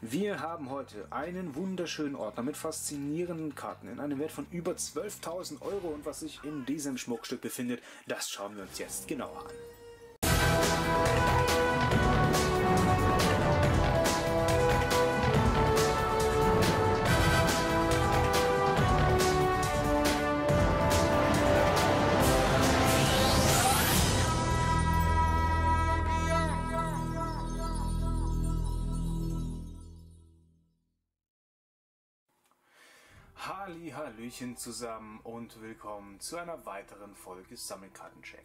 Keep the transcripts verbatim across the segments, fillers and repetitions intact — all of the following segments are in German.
Wir haben heute einen wunderschönen Ordner mit faszinierenden Karten in einem Wert von über zwölftausend Euro, und was sich in diesem Schmuckstück befindet, das schauen wir uns jetzt genauer an. Hallihallöchen zusammen und willkommen zu einer weiteren Folge Sammelkartencheck.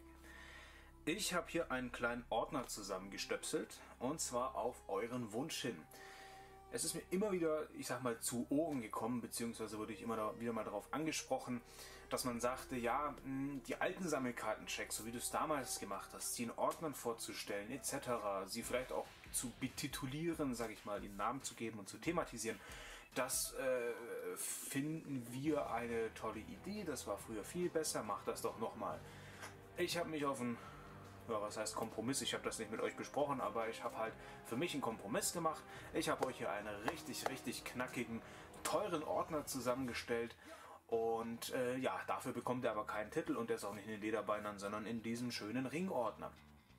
Ich habe hier einen kleinen Ordner zusammengestöpselt, und zwar auf euren Wunsch hin. Es ist mir immer wieder, ich sag mal, zu Ohren gekommen, beziehungsweise wurde ich immer da, wieder mal darauf angesprochen, dass man sagte, ja, die alten Sammelkartenchecks, so wie du es damals gemacht hast, sie in Ordnern vorzustellen et cetera, sie vielleicht auch zu betitulieren, sage ich mal, ihnen Namen zu geben und zu thematisieren, das äh, finden wir eine tolle Idee, das war früher viel besser, macht das doch nochmal. Ich habe mich auf einen, ja, was heißt Kompromiss, ich habe das nicht mit euch besprochen, aber ich habe halt für mich einen Kompromiss gemacht. Ich habe euch hier einen richtig, richtig knackigen, teuren Ordner zusammengestellt, und äh, ja, dafür bekommt er aber keinen Titel, und der ist auch nicht in den Lederbeinern, sondern in diesem schönen Ringordner.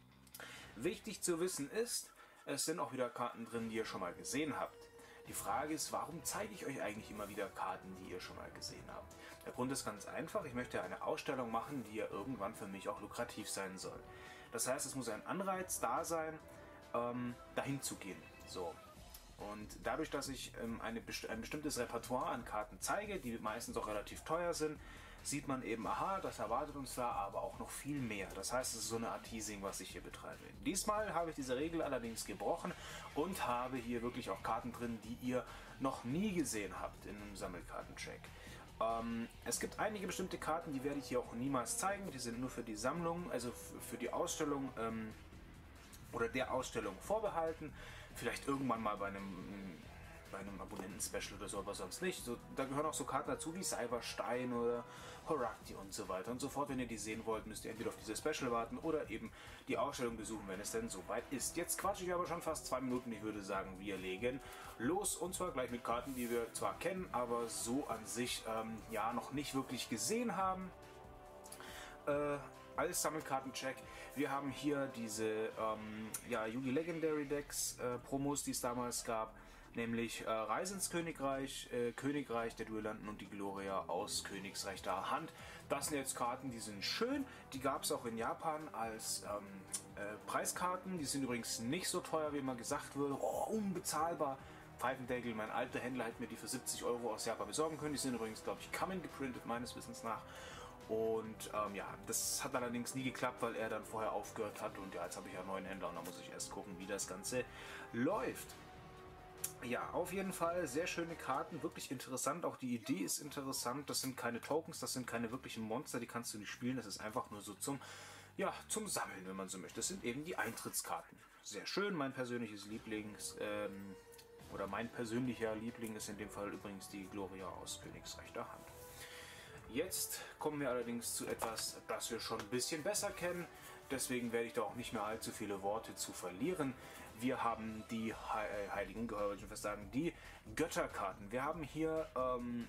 Wichtig zu wissen ist, es sind auch wieder Karten drin, die ihr schon mal gesehen habt. Die Frage ist, warum zeige ich euch eigentlich immer wieder Karten, die ihr schon mal gesehen habt? Der Grund ist ganz einfach, ich möchte eine Ausstellung machen, die ja irgendwann für mich auch lukrativ sein soll. Das heißt, es muss ein Anreiz da sein, ähm, dahin zu gehen. So. Und dadurch, dass ich ähm, eine, ein bestimmtes Repertoire an Karten zeige, die meistens auch relativ teuer sind, sieht man eben, aha, das erwartet uns da, aber auch noch viel mehr. Das heißt, es ist so eine Art Teasing, was ich hier betreibe. Diesmal habe ich diese Regel allerdings gebrochen und habe hier wirklich auch Karten drin, die ihr noch nie gesehen habt in einem Sammelkartencheck. Ähm, es gibt einige bestimmte Karten, die werde ich hier auch niemals zeigen. Die sind nur für die Sammlung, also für die Ausstellung ähm, oder der Ausstellung vorbehalten. Vielleicht irgendwann mal bei einem bei einem Abonnenten-Special oder so, aber sonst nicht. So, da gehören auch so Karten dazu wie Cyberstein oder Horakti und so weiter und so fort. Wenn ihr die sehen wollt, müsst ihr entweder auf diese Special warten oder eben die Ausstellung besuchen, wenn es denn soweit ist. Jetzt quatsche ich aber schon fast zwei Minuten. Ich würde sagen, wir legen los, und zwar gleich mit Karten, die wir zwar kennen, aber so an sich ähm, ja noch nicht wirklich gesehen haben. Äh, als Sammelkartencheck. Wir haben hier diese ähm, ja, Yu-Gi Legendary Decks äh, Promos, die es damals gab. Nämlich äh, Reise ins Königreich, äh, Königreich der Duellanten und die Gloria aus Königsreich der Hand. Das sind jetzt Karten, die sind schön. Die gab es auch in Japan als ähm, äh, Preiskarten. Die sind übrigens nicht so teuer, wie immer gesagt wurde. Oh, unbezahlbar. Pfeifendeckel, mein alter Händler hat mir die für siebzig Euro aus Japan besorgen können. Die sind übrigens, glaube ich, Kamen geprintet, meines Wissens nach. Und ähm, ja, das hat allerdings nie geklappt, weil er dann vorher aufgehört hat. Und ja, jetzt habe ich ja einen neuen Händler, und da muss ich erst gucken, wie das Ganze läuft. Ja, auf jeden Fall sehr schöne Karten, wirklich interessant, auch die Idee ist interessant. Das sind keine Tokens, das sind keine wirklichen Monster, die kannst du nicht spielen, das ist einfach nur so zum, ja, zum Sammeln, wenn man so möchte. Das sind eben die Eintrittskarten. Sehr schön, mein persönliches Lieblings, ähm, oder mein persönlicher Liebling ist in dem Fall übrigens die Gloria aus Königsreich der Hand. Jetzt kommen wir allerdings zu etwas, das wir schon ein bisschen besser kennen. Deswegen werde ich da auch nicht mehr allzu viele Worte zu verlieren. Wir haben die Heiligen, gehöre ich fast sagen, die Götterkarten. Wir haben hier ähm,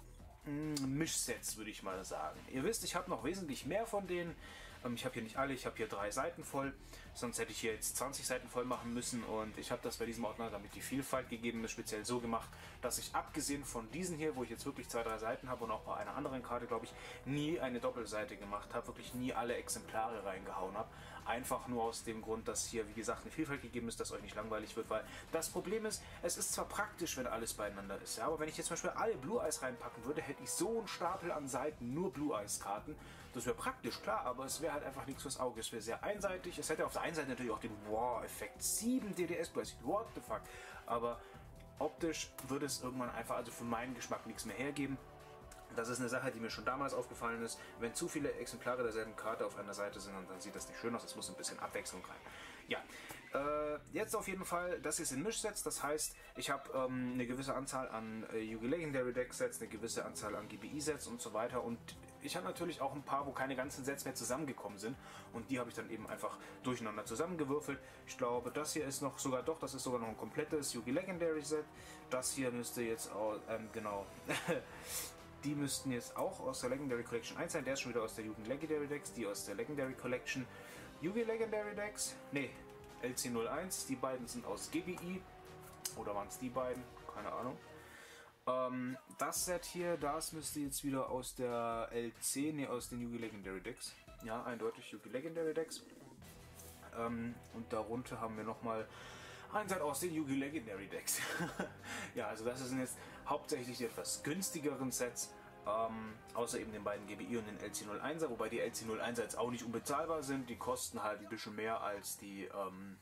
Mischsets, würde ich mal sagen. Ihr wisst, ich habe noch wesentlich mehr von denen. Ähm, ich habe hier nicht alle, ich habe hier drei Seiten voll. Sonst hätte ich hier jetzt zwanzig Seiten voll machen müssen, und ich habe das bei diesem Ordner, damit die Vielfalt gegeben ist, speziell so gemacht, dass ich abgesehen von diesen hier, wo ich jetzt wirklich zwei, drei Seiten habe und auch bei einer anderen Karte, glaube ich, nie eine Doppelseite gemacht habe, wirklich nie alle Exemplare reingehauen habe. Einfach nur aus dem Grund, dass hier, wie gesagt, eine Vielfalt gegeben ist, dass euch nicht langweilig wird, weil das Problem ist, es ist zwar praktisch, wenn alles beieinander ist, ja, aber wenn ich jetzt zum Beispiel alle Blue Eyes reinpacken würde, hätte ich so einen Stapel an Seiten, nur Blue Eyes Karten. Das wäre praktisch, klar, aber es wäre halt einfach nichts fürs Auge. Es wäre sehr einseitig. Es hätte auf der einen Seite natürlich auch den Wow-Effekt. sieben D D S-Preis. What the fuck? Aber optisch würde es irgendwann einfach, also für meinen Geschmack, nichts mehr hergeben. Das ist eine Sache, die mir schon damals aufgefallen ist. Wenn zu viele Exemplare derselben Karte auf einer Seite sind, dann sieht das nicht schön aus. Es muss ein bisschen Abwechslung rein. Ja, äh, jetzt auf jeden Fall, das ist in Mischsets. Das heißt, ich habe ähm, eine gewisse Anzahl an äh, Yu-Gi Legendary Deck Sets, eine gewisse Anzahl an G B I Sets und so weiter. Und ich habe natürlich auch ein paar, wo keine ganzen Sets mehr zusammengekommen sind. Und die habe ich dann eben einfach durcheinander zusammengewürfelt. Ich glaube, das hier ist noch sogar, doch, das ist sogar noch ein komplettes Yu-Gi Legendary Set. Das hier müsste jetzt auch, ähm, genau, die müssten jetzt auch aus der Legendary Collection eins sein. Der ist schon wieder aus der Yu-Gi Legendary Decks, die aus der Legendary Collection Yu-Gi Legendary Decks. Ne, L C null eins, die beiden sind aus G B I. Oder waren es die beiden? Keine Ahnung. Ähm, das Set hier, das müsste jetzt wieder aus der L C, ne, aus den Yu-Gi Legendary Decks. Ja, eindeutig Yu-Gi Legendary Decks. Ähm, und darunter haben wir nochmal ein Set aus den Yu-Gi Legendary Decks. Ja, also das sind jetzt hauptsächlich die etwas günstigeren Sets. Ähm, außer eben den beiden G B I und den L C null einser, wobei die L C null einser jetzt auch nicht unbezahlbar sind. Die kosten halt ein bisschen mehr als die ähm,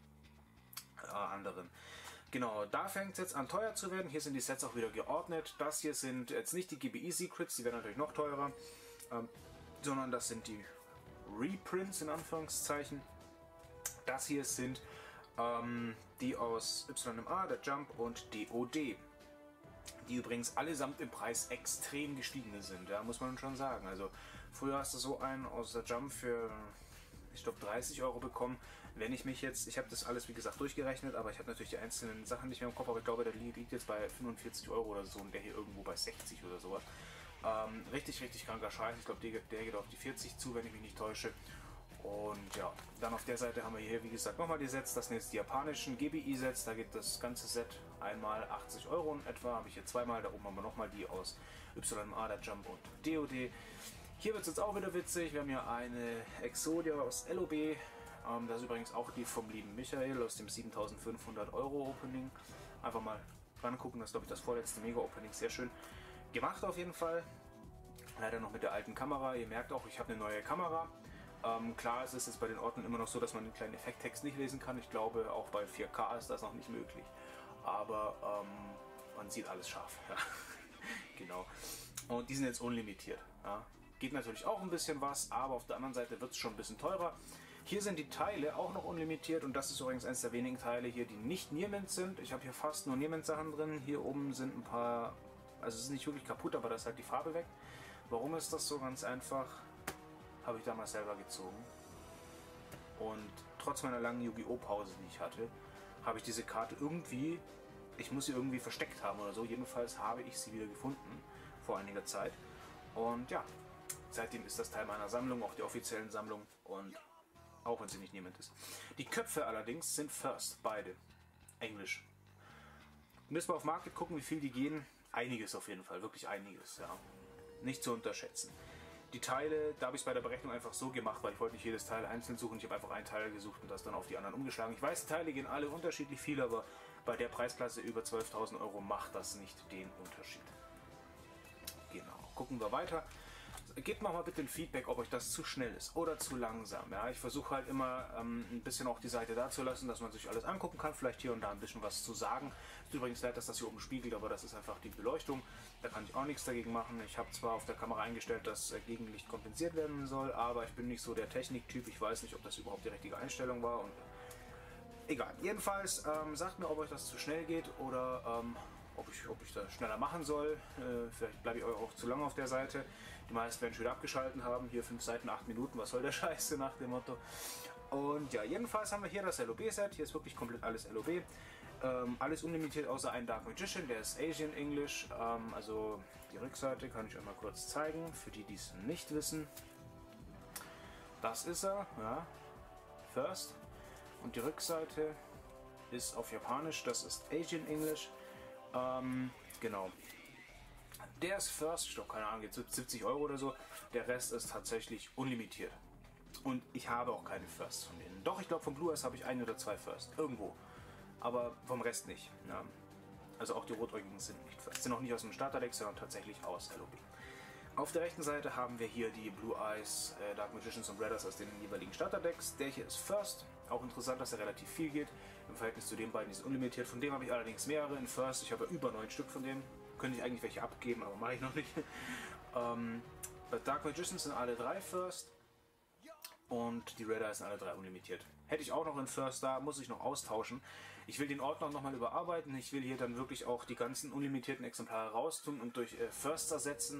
äh, anderen. Genau, da fängt es jetzt an teuer zu werden. Hier sind die Sets auch wieder geordnet. Das hier sind jetzt nicht die G B I Secrets, die werden natürlich noch teurer, ähm, sondern das sind die Reprints in Anführungszeichen. Das hier sind ähm, die aus Y M A, der Jump und D O D. Die übrigens allesamt im Preis extrem gestiegen sind, ja, muss man schon sagen. Also früher hast du so einen aus der Jump für, ich glaube, dreißig Euro bekommen. Wenn ich mich jetzt, ich habe das alles wie gesagt durchgerechnet, aber ich habe natürlich die einzelnen Sachen nicht mehr im Kopf, aber ich glaube, der liegt jetzt bei fünfundvierzig Euro oder so und der hier irgendwo bei sechzig oder sowas. Ähm, richtig, richtig kranker Scheiß. Ich glaube, der, der geht auf die vierzig zu, wenn ich mich nicht täusche. Und ja, dann auf der Seite haben wir hier, wie gesagt, nochmal die Sets. Das sind jetzt die japanischen G B I-Sets. Da geht das ganze Set einmal achtzig Euro in etwa. Habe ich hier zweimal. Da oben haben wir nochmal die aus Y M A, der Jump und D O D. Hier wird es jetzt auch wieder witzig. Wir haben hier eine Exodia aus L O B. Ähm, das ist übrigens auch die vom lieben Michael aus dem siebentausendfünfhundert Euro Opening. Einfach mal rangucken. Das ist, glaube ich, das vorletzte Mega-Opening. Sehr schön gemacht auf jeden Fall. Leider noch mit der alten Kamera. Ihr merkt auch, ich habe eine neue Kamera. Ähm, klar, es ist jetzt bei den Orten immer noch so, dass man den kleinen Effekttext nicht lesen kann. Ich glaube, auch bei vier K ist das noch nicht möglich. Aber ähm, man sieht alles scharf. Ja. Genau. Und die sind jetzt unlimitiert. Ja. Geht natürlich auch ein bisschen was, aber auf der anderen Seite wird es schon ein bisschen teurer. Hier sind die Teile auch noch unlimitiert und das ist übrigens eines der wenigen Teile hier, die nicht Niermint sind. Ich habe hier fast nur Niermint-Sachen drin. Hier oben sind ein paar, also es ist nicht wirklich kaputt, aber da ist halt die Farbe weg. Warum ist das so? Ganz einfach. Habe ich damals selber gezogen. Und trotz meiner langen Yu-Gi-Oh! Pause, die ich hatte, habe ich diese Karte irgendwie, ich muss sie irgendwie versteckt haben oder so. Jedenfalls habe ich sie wieder gefunden vor einiger Zeit. Und ja, seitdem ist das Teil meiner Sammlung, auch die offiziellen Sammlung. Und auch wenn sie nicht niemand ist. Die Köpfe allerdings sind First, beide. Englisch. Müssen wir auf Market gucken, wie viel die gehen. Einiges auf jeden Fall, wirklich einiges, ja. Nicht zu unterschätzen. Die Teile, da habe ich es bei der Berechnung einfach so gemacht, weil ich wollte nicht jedes Teil einzeln suchen. Ich habe einfach ein Teil gesucht und das dann auf die anderen umgeschlagen. Ich weiß, die Teile gehen alle unterschiedlich viel, aber bei der Preisklasse über zwölftausend Euro macht das nicht den Unterschied. Genau, gucken wir weiter. Gebt mir mal bitte ein Feedback, ob euch das zu schnell ist oder zu langsam. Ja, ich versuche halt immer ähm, ein bisschen auch die Seite da zu lassen, dass man sich alles angucken kann, vielleicht hier und da ein bisschen was zu sagen. Ist übrigens leid, dass das hier oben spiegelt, aber das ist einfach die Beleuchtung. Da kann ich auch nichts dagegen machen. Ich habe zwar auf der Kamera eingestellt, dass äh, Gegenlicht kompensiert werden soll, aber ich bin nicht so der Techniktyp. Ich weiß nicht, ob das überhaupt die richtige Einstellung war. Und egal. Jedenfalls ähm, sagt mir, ob euch das zu schnell geht oder ähm, ob ich, ob ich das schneller machen soll. Äh, vielleicht bleibe ich auch zu lange auf der Seite. Die meisten werden schon wieder abgeschaltet haben. Hier fünf Seiten, acht Minuten. Was soll der Scheiße nach dem Motto? Und ja, jedenfalls haben wir hier das L O B-Set. Hier ist wirklich komplett alles L O B. Ähm, alles unlimitiert außer ein Dark Magician. Der ist Asian English. Ähm, also die Rückseite kann ich euch mal kurz zeigen. Für die, die es nicht wissen. Das ist er. Ja. First. Und die Rückseite ist auf Japanisch. Das ist Asian English. Ähm, genau. Der ist First, ich glaube, keine Ahnung, jetzt siebzig Euro oder so. Der Rest ist tatsächlich unlimitiert. Und ich habe auch keine First von denen. Doch, ich glaube, von Blue Eyes habe ich ein oder zwei First. Irgendwo. Aber vom Rest nicht. Ja. Also auch die Rotäugigen sind nicht First. Sind auch nicht aus dem Starterdeck, sondern tatsächlich aus L O B. Auf der rechten Seite haben wir hier die Blue Eyes, äh, Dark Magicians und Red Eyes aus den jeweiligen Starterdecks. Der hier ist First. Auch interessant, dass er relativ viel geht. Im Verhältnis zu den beiden ist unlimitiert. Von dem habe ich allerdings mehrere in First. Ich habe über neun Stück von denen. Könnte ich eigentlich welche abgeben, aber mache ich noch nicht. ähm, Dark Magicians sind alle drei First. Und die Red Eyes sind alle drei unlimitiert. Hätte ich auch noch in First da, muss ich noch austauschen. Ich will den Ordner nochmal überarbeiten. Ich will hier dann wirklich auch die ganzen unlimitierten Exemplare raustun und durch äh, First ersetzen.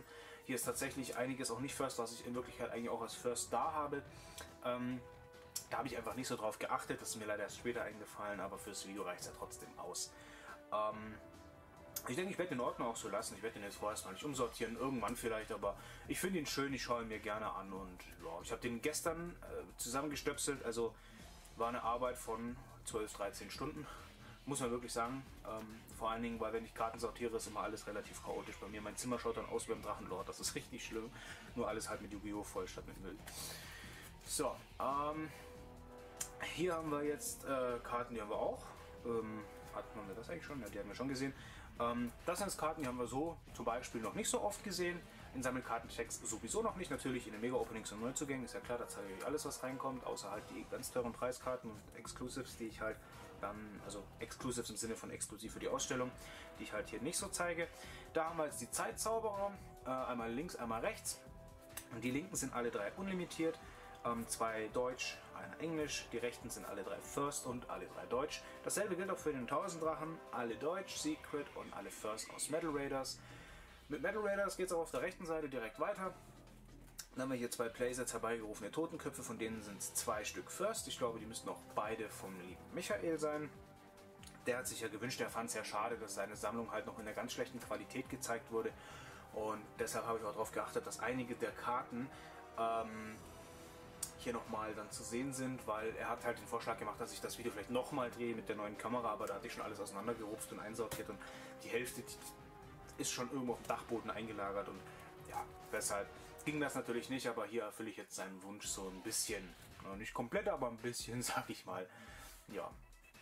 Hier ist tatsächlich einiges auch nicht First, was ich in Wirklichkeit eigentlich auch als First da habe. Ähm, da habe ich einfach nicht so drauf geachtet, das ist mir leider erst später eingefallen, aber fürs Video reicht es ja trotzdem aus. Ähm, ich denke, ich werde den Ordner auch so lassen, ich werde den jetzt vorerst mal nicht umsortieren, irgendwann vielleicht, aber ich finde ihn schön, ich schaue ihn mir gerne an und ja, ich habe den gestern äh, zusammengestöpselt, also war eine Arbeit von zwölf, dreizehn Stunden. Muss man wirklich sagen. Ähm, vor allen Dingen, weil wenn ich Karten sortiere, ist immer alles relativ chaotisch bei mir. Mein Zimmer schaut dann aus wie beim Drachenlord. Das ist richtig schlimm. Nur alles halt mit Yu-Gi-Oh! Voll statt mit Müll. So, ähm, hier haben wir jetzt äh, Karten, die haben wir auch. Ähm, hatten wir das eigentlich schon? Ja, die haben wir schon gesehen. Ähm, das sind Karten, die haben wir so zum Beispiel noch nicht so oft gesehen. In Sammelkartenchecks sowieso noch nicht. Natürlich in den Mega-Openings und Neuzugängen. Ist ja klar, da zeige ich euch alles, was reinkommt. Außer halt die ganz teuren Preiskarten und Exclusives, die ich halt dann, also Exclusives im Sinne von exklusiv für die Ausstellung, die ich halt hier nicht so zeige. Da haben wir jetzt die Zeitzauberer, äh, einmal links, einmal rechts. Und die linken sind alle drei unlimitiert, ähm, zwei Deutsch, einer Englisch. Die rechten sind alle drei First und alle drei Deutsch. Dasselbe gilt auch für den Tausenddrachen, alle Deutsch, Secret und alle First aus Metal Raiders. Mit Metal Raiders geht es auch auf der rechten Seite direkt weiter. Dann haben wir hier zwei Playsets herbeigerufene Totenköpfe, von denen sind es zwei Stück First. Ich glaube, die müssten auch beide vom lieben Michael sein. Der hat sich ja gewünscht, er fand es ja schade, dass seine Sammlung halt noch in einer ganz schlechten Qualität gezeigt wurde. Und deshalb habe ich auch darauf geachtet, dass einige der Karten ähm, hier nochmal dann zu sehen sind, weil er hat halt den Vorschlag gemacht, dass ich das Video vielleicht nochmal drehe mit der neuen Kamera, aber da hatte ich schon alles auseinandergerupft und einsortiert und die Hälfte die ist schon irgendwo auf dem Dachboden eingelagert und ja, deshalb ging das natürlich nicht, aber hier erfülle ich jetzt seinen Wunsch so ein bisschen. Nicht komplett, aber ein bisschen, sag ich mal. Ja.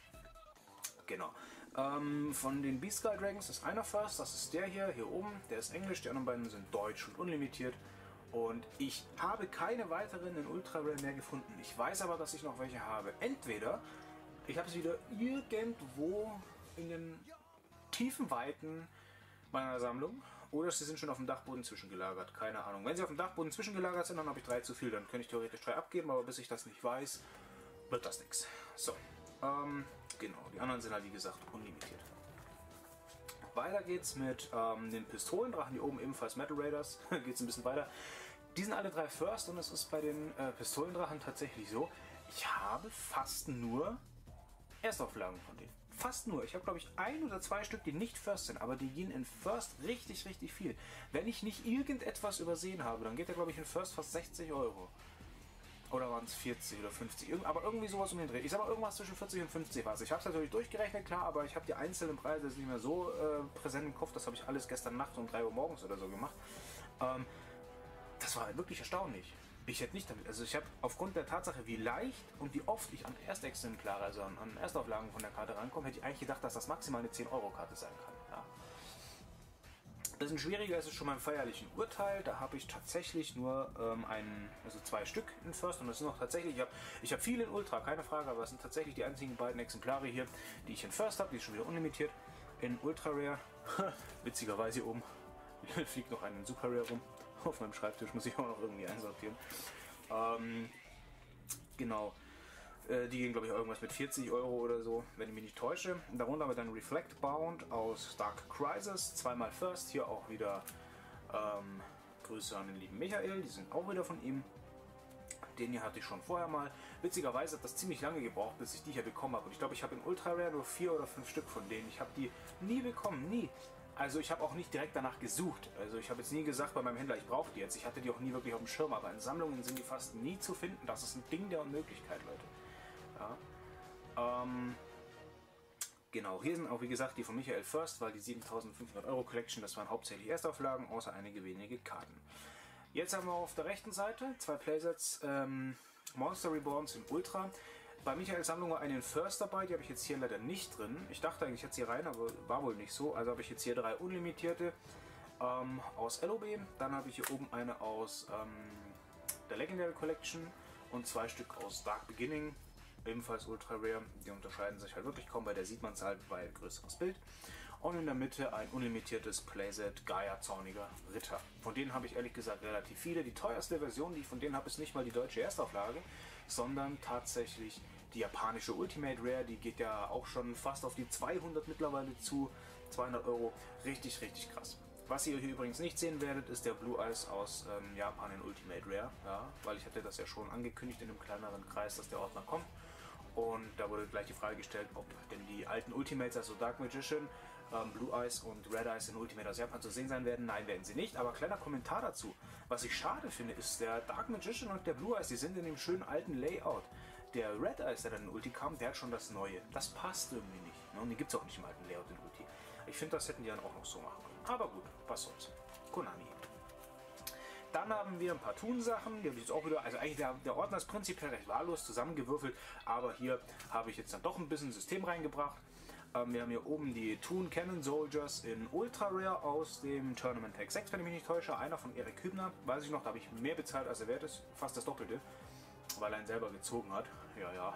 Genau. Ähm, von den Beast Skull Dragons ist einer First, das ist der hier, hier oben. Der ist Englisch, die anderen beiden sind Deutsch und unlimitiert. Und ich habe keine weiteren in Ultra Rare mehr gefunden. Ich weiß aber, dass ich noch welche habe. Entweder ich habe sie wieder irgendwo in den tiefen Weiten meiner Sammlung. Oder sie sind schon auf dem Dachboden zwischengelagert. Keine Ahnung. Wenn sie auf dem Dachboden zwischengelagert sind, dann habe ich drei zu viel. Dann könnte ich theoretisch drei abgeben, aber bis ich das nicht weiß, wird das nichts. So. Ähm, genau. Die anderen sind halt wie gesagt unlimitiert. Weiter geht's mit ähm, den Pistolendrachen, die oben ebenfalls Metal Raiders. Geht's ein bisschen weiter. Die sind alle drei First und es ist bei den äh, Pistolendrachen tatsächlich so, ich habe fast nur Erstauflagen von denen. Fast nur. Ich habe, glaube ich, ein oder zwei Stück, die nicht First sind, aber die gehen in First richtig, richtig viel. Wenn ich nicht irgendetwas übersehen habe, dann geht der, glaube ich, in First fast sechzig Euro. Oder waren es vierzig oder fünfzig? Irg aber irgendwie sowas um den Dreh. Ich sage mal, irgendwas zwischen vierzig und fünfzig war es. Ich habe es natürlich durchgerechnet, klar, aber ich habe die einzelnen Preise jetzt nicht mehr so äh, präsent im Kopf. Das habe ich alles gestern Nacht um drei Uhr morgens oder so gemacht. Ähm, das war wirklich erstaunlich. Ich hätte nicht damit, also ich habe aufgrund der Tatsache, wie leicht und wie oft ich an Erstexemplare, also an, an Erstauflagen von der Karte rankomme, hätte ich eigentlich gedacht, dass das maximal eine zehn Euro Karte sein kann. Ja. Das ist ein schwieriger, ist es schon beim feierlichen Urteil, da habe ich tatsächlich nur ähm, einen, also zwei Stück in First und das sind auch tatsächlich, ich habe ich hab viele in Ultra, keine Frage, aber es sind tatsächlich die einzigen beiden Exemplare hier, die ich in First habe, die ist schon wieder unlimitiert. In Ultra Rare, witzigerweise hier oben, fliegt noch einen Super Rare rum. Auf meinem Schreibtisch muss ich auch noch irgendwie einsortieren. Ähm, genau. Äh, die gehen, glaube ich, irgendwas mit vierzig Euro oder so, wenn ich mich nicht täusche. Darunter haben wir dann Reflect Bound aus Dark Crisis. Zweimal First. Hier auch wieder ähm, Grüße an den lieben Michael. Die sind auch wieder von ihm. Den hier hatte ich schon vorher mal. Witzigerweise hat das ziemlich lange gebraucht, bis ich die hier bekommen habe. Und ich glaube, ich habe in Ultra Rare nur vier oder fünf Stück von denen. Ich habe die nie bekommen, nie. Also ich habe auch nicht direkt danach gesucht. Also ich habe jetzt nie gesagt bei meinem Händler, ich brauche die jetzt. Ich hatte die auch nie wirklich auf dem Schirm, aber in Sammlungen sind die fast nie zu finden. Das ist ein Ding der Unmöglichkeit, Leute. Ja. Ähm, genau, hier sind auch wie gesagt die von Michael First, weil die siebentausendfünfhundert Euro Collection, das waren hauptsächlich Erstauflagen, außer einige wenige Karten. Jetzt haben wir auf der rechten Seite zwei Playsets ähm, Monster Reborns in Ultra. Bei Michaels Sammlung war einen First dabei, die habe ich jetzt hier leider nicht drin. Ich dachte eigentlich, ich hätte sie rein, aber war wohl nicht so. Also habe ich jetzt hier drei unlimitierte ähm, aus L O B. Dann habe ich hier oben eine aus ähm, der Legendary Collection und zwei Stück aus Dark Beginning, ebenfalls Ultra Rare. Die unterscheiden sich halt wirklich kaum, bei der sieht man es halt, weil größeres Bild. Und in der Mitte ein unlimitiertes Playset Gaia Zorniger Ritter. Von denen habe ich ehrlich gesagt relativ viele. Die teuerste Version, die ich von denen habe, ist nicht mal die deutsche Erstauflage, sondern tatsächlich die japanische Ultimate Rare. Die geht ja auch schon fast auf die zweihundert mittlerweile zu. zweihundert Euro. Richtig, richtig krass. Was ihr hier übrigens nicht sehen werdet, ist der Blue Eyes aus ähm, Japan in Ultimate Rare, ja, weil ich hatte das ja schon angekündigt in einem kleineren Kreis, dass der Ordner kommt. Und da wurde gleich die Frage gestellt, ob denn die alten Ultimates, also Dark Magician, ähm, Blue Eyes und Red Eyes in Ultimate aus Japan zu sehen sein werden. Nein, werden sie nicht. Aber kleiner Kommentar dazu. Was ich schade finde, ist, der Dark Magician und der Blue Eyes, die sind in dem schönen alten Layout. Der Red Eyes, der dann in Ulti kam, der hat schon das Neue. Das passt irgendwie nicht. Ne? Und die gibt es auch nicht im alten Layout in Ulti. Ich finde, das hätten die dann auch noch so machen können. Aber gut, was soll's. Konami. Dann haben wir ein paar Toon-Sachen, die habe ich jetzt auch wieder, also eigentlich der, der Ordner ist prinzipiell recht wahllos zusammengewürfelt, aber hier habe ich jetzt dann doch ein bisschen System reingebracht. Ähm, wir haben hier oben die Toon Cannon Soldiers in Ultra Rare aus dem Tournament Pack sechs, wenn ich mich nicht täusche. Einer von Erik Hübner, weiß ich noch, da habe ich mehr bezahlt als er wert ist, fast das Doppelte, weil er ihn selber gezogen hat. Ja, ja.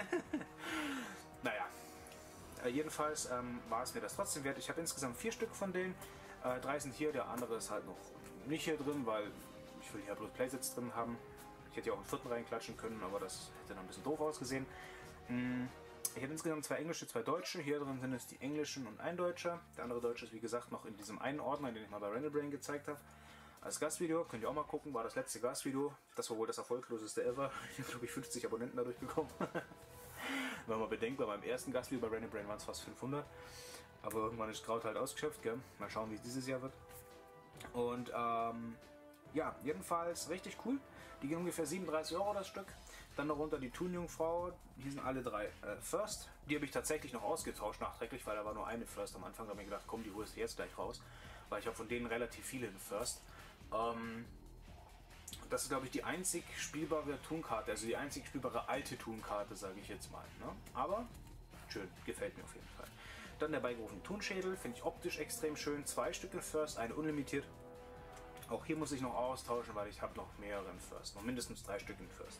Naja, äh, jedenfalls ähm, war es mir das trotzdem wert. Ich habe insgesamt vier Stück von denen. Äh, drei sind hier, der andere ist halt noch nicht hier drin, weil ich will hier bloß Playsets drin haben. Ich hätte ja auch einen vierten reinklatschen können, aber das hätte dann ein bisschen doof ausgesehen. Ich habe insgesamt zwei englische, zwei deutsche. Hier drin sind es die englischen und ein deutscher. Der andere deutsche ist wie gesagt noch in diesem einen Ordner, den ich mal bei Randallbrain gezeigt habe. Als Gastvideo, könnt ihr auch mal gucken, war das letzte Gastvideo. Das war wohl das erfolgloseste ever. Ich habe glaube ich fünfzig Abonnenten dadurch bekommen. Wenn man bedenkt, bei meinem ersten Gastvideo bei Randallbrain waren es fast fünfhundert. Aber irgendwann ist Kraut halt ausgeschöpft, gell? Mal schauen, wie es dieses Jahr wird. Und ähm, ja, jedenfalls richtig cool. Die gehen ungefähr siebenunddreißig Euro das Stück. Dann darunter die Toon-Jungfrau. Hier sind alle drei äh, First. Die habe ich tatsächlich noch ausgetauscht nachträglich, weil da war nur eine First am Anfang. Da habe ich gedacht, komm, die holst du jetzt gleich raus. Weil ich habe von denen relativ viele in First. Ähm, das ist, glaube ich, die einzig spielbare Toon-Karte. Also die einzig spielbare alte Toon-Karte, sage ich jetzt mal. Ne? Aber schön, gefällt mir auf jeden Fall. Dann der beigerufene Toon-Schädel, finde ich optisch extrem schön. Zwei Stück in First, eine unlimitiert. Auch hier muss ich noch austauschen, weil ich habe noch mehrere in First. Noch mindestens drei Stück in First.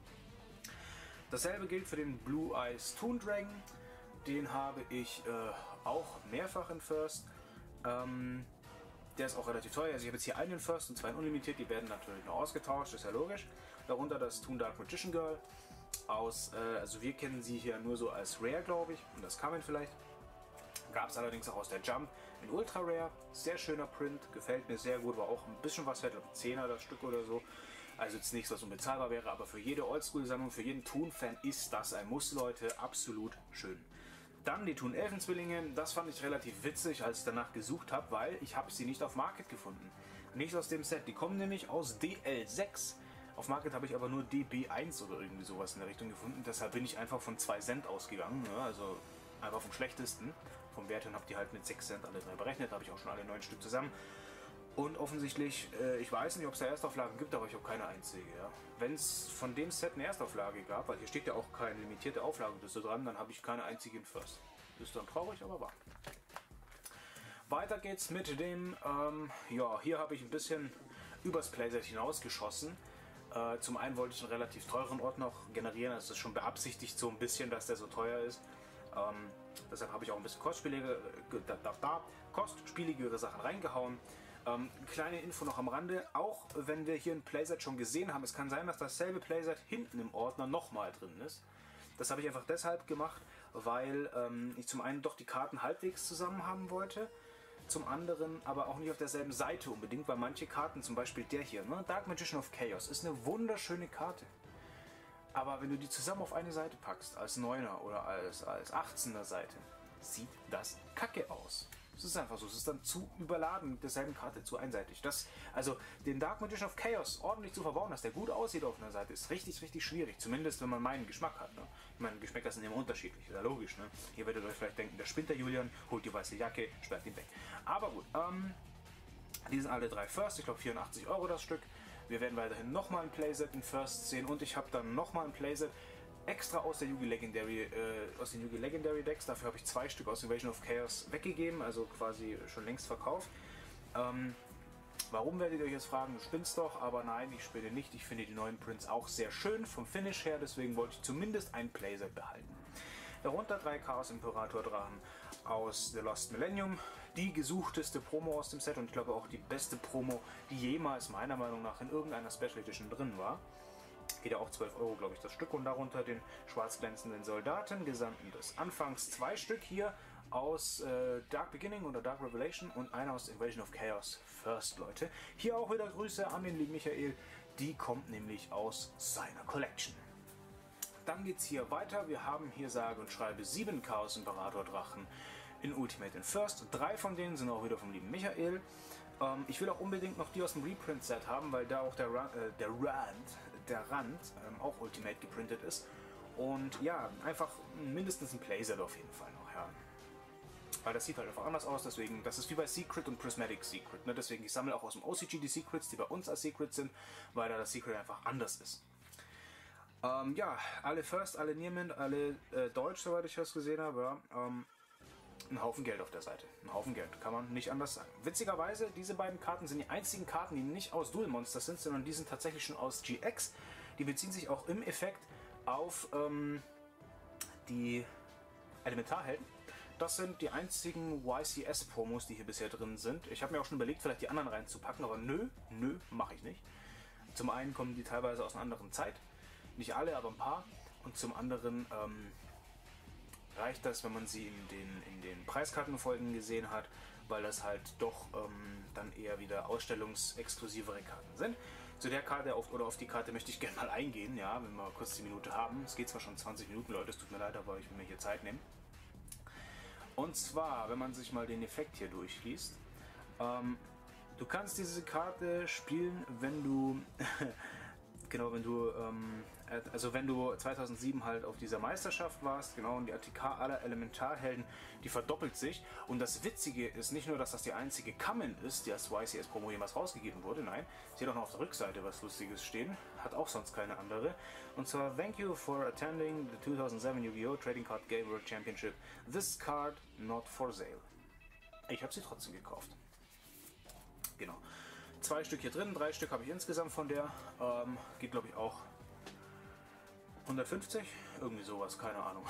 Dasselbe gilt für den Blue Eyes Toon Dragon. Den habe ich äh, auch mehrfach in First. Ähm, der ist auch relativ teuer. Also ich habe jetzt hier einen in First und zwei in unlimitiert. Die werden natürlich noch ausgetauscht, ist ja logisch. Darunter das Toon Dark Magician Girl. Aus, äh, also wir kennen sie hier nur so als Rare, glaube ich. Und das kann man vielleicht. Gab es allerdings auch aus der Jump in Ultra Rare. Sehr schöner Print, gefällt mir sehr gut, war auch ein bisschen was wert, zehner das Stück oder so. Also jetzt nichts, was unbezahlbar wäre, aber für jede Oldschool-Sammlung, für jeden Toon-Fan ist das ein Muss, Leute. Absolut schön. Dann die Toon Elfenzwillinge, das fand ich relativ witzig, als ich danach gesucht habe, weil ich habe sie nicht auf Market gefunden. Nicht aus dem Set, die kommen nämlich aus D L sechs. Auf Market habe ich aber nur D B eins oder irgendwie sowas in der Richtung gefunden, deshalb bin ich einfach von zwei Cent ausgegangen, ne? Also einfach vom schlechtesten. Vom Wert hin habt ihr halt mit sechs Cent alle drei berechnet, da habe ich auch schon alle neun Stück zusammen. Und offensichtlich, äh, ich weiß nicht, ob es da Erstauflagen gibt, aber ich habe keine einzige. Ja. Wenn es von dem Set eine Erstauflage gab, weil hier steht ja auch keine limitierte Auflage so dran, dann habe ich keine einzige in First. Ist dann traurig, aber wahr. Weiter geht's mit dem, ähm, ja, hier habe ich ein bisschen übers Playset hinausgeschossen. Äh, zum einen wollte ich einen relativ teuren Ort noch generieren, also es ist schon beabsichtigt so ein bisschen, dass der so teuer ist. Ähm, deshalb habe ich auch ein bisschen kostspielige, da, da, da, kostspieligere Sachen reingehauen. Ähm, kleine Info noch am Rande, auch wenn wir hier ein Playset schon gesehen haben, es kann sein, dass dasselbe Playset hinten im Ordner nochmal drin ist. Das habe ich einfach deshalb gemacht, weil ähm, ich zum einen doch die Karten halbwegs zusammen haben wollte, zum anderen aber auch nicht auf derselben Seite unbedingt, weil manche Karten, zum Beispiel der hier, ne, Dark Magician of Chaos, ist eine wunderschöne Karte. Aber wenn du die zusammen auf eine Seite packst, als Neuner oder als, als achtzehner Seite, sieht das kacke aus. Es ist einfach so, es ist dann zu überladen mit derselben Karte, zu einseitig. Das, also den Dark Magician of Chaos ordentlich zu verbauen, dass der gut aussieht auf einer Seite, ist richtig, richtig schwierig. Zumindest, wenn man meinen Geschmack hat. Ne? Ich meine, Geschmäcker sind immer unterschiedlich, ist ja logisch. Ne? Hier werdet ihr euch vielleicht denken, der spinnt der Julian, holt die weiße Jacke, sperrt ihn weg. Aber gut, ähm, die sind alle drei First, ich glaube vierundachtzig Euro das Stück. Wir werden weiterhin nochmal ein Playset in First sehen und ich habe dann nochmal ein Playset extra aus der Yu-Gi Legendary, äh, aus den Yu-Gi Legendary Decks. Dafür habe ich zwei Stück aus Invasion of Chaos weggegeben, also quasi schon längst verkauft. Ähm, warum werdet ihr euch jetzt fragen? Du spinnst doch, aber nein, ich spinne nicht. Ich finde die neuen Prints auch sehr schön vom Finish her, deswegen wollte ich zumindest ein Playset behalten. Darunter drei Chaos Imperator Drachen aus The Lost Millennium. Die gesuchteste Promo aus dem Set und ich glaube auch die beste Promo, die jemals meiner Meinung nach in irgendeiner Special Edition drin war. Geht ja auch zwölf Euro, glaube ich, das Stück. Und darunter den schwarz glänzenden Soldaten, Gesandten des Anfangs. Zwei Stück hier aus äh, Dark Beginning oder Dark Revelation und einer aus Invasion of Chaos First, Leute. Hier auch wieder Grüße an den lieben Michael. Die kommt nämlich aus seiner Collection. Dann geht es hier weiter. Wir haben hier sage und schreibe sieben Chaos Imperator Drachen in Ultimate and First. Drei von denen sind auch wieder vom lieben Michael. Ähm, ich will auch unbedingt noch die aus dem Reprint-Set haben, weil da auch der, Ra äh, der Rand, der Rand ähm, auch Ultimate geprintet ist. Und ja, einfach mindestens ein Playset auf jeden Fall noch, ja. Weil das sieht halt einfach anders aus, deswegen, das ist wie bei Secret und Prismatic Secret, ne? Deswegen, ich sammle auch aus dem O C G die Secrets, die bei uns als Secret sind, weil da das Secret einfach anders ist. Ähm, ja, alle First, alle Nearmint, alle äh, Deutsch, soweit ich das gesehen habe, ja. Ähm, ein Haufen Geld auf der Seite. Ein Haufen Geld, kann man nicht anders sagen. Witzigerweise, diese beiden Karten sind die einzigen Karten, die nicht aus Duel Monsters sind, sondern die sind tatsächlich schon aus G X. Die beziehen sich auch im Effekt auf ähm, die Elementarhelden. Das sind die einzigen Y C S-Promos, die hier bisher drin sind. Ich habe mir auch schon überlegt, vielleicht die anderen reinzupacken, aber nö, nö, mache ich nicht. Zum einen kommen die teilweise aus einer anderen Zeit. Nicht alle, aber ein paar. Und zum anderen ähm, reicht das, wenn man sie in den, in den Preiskartenfolgen gesehen hat, weil das halt doch ähm, dann eher wieder ausstellungsexklusivere Karten sind. Zu der Karte auf, oder auf die Karte möchte ich gerne mal eingehen, ja, wenn wir kurz die Minute haben. Es geht zwar schon zwanzig Minuten, Leute, es tut mir leid, aber ich will mir hier Zeit nehmen. Und zwar, wenn man sich mal den Effekt hier durchliest, ähm, du kannst diese Karte spielen, wenn du, genau, wenn du, ähm, also wenn du zweitausendsieben halt auf dieser Meisterschaft warst, genau, und die A T K aller Elementarhelden, die verdoppelt sich. Und das Witzige ist nicht nur, dass das die einzige Common ist, die als Y C S-Promo jemals rausgegeben wurde, nein, sie hat auch noch auf der Rückseite was Lustiges stehen, hat auch sonst keine andere. Und zwar, thank you for attending the two thousand seven Yu-Gi-Oh! Trading Card Game World Championship. This card not for sale. Ich habe sie trotzdem gekauft. Genau. Zwei Stück hier drin, drei Stück habe ich insgesamt von der. Ähm, geht glaube ich auch hundertfünfzig? Irgendwie sowas, keine Ahnung.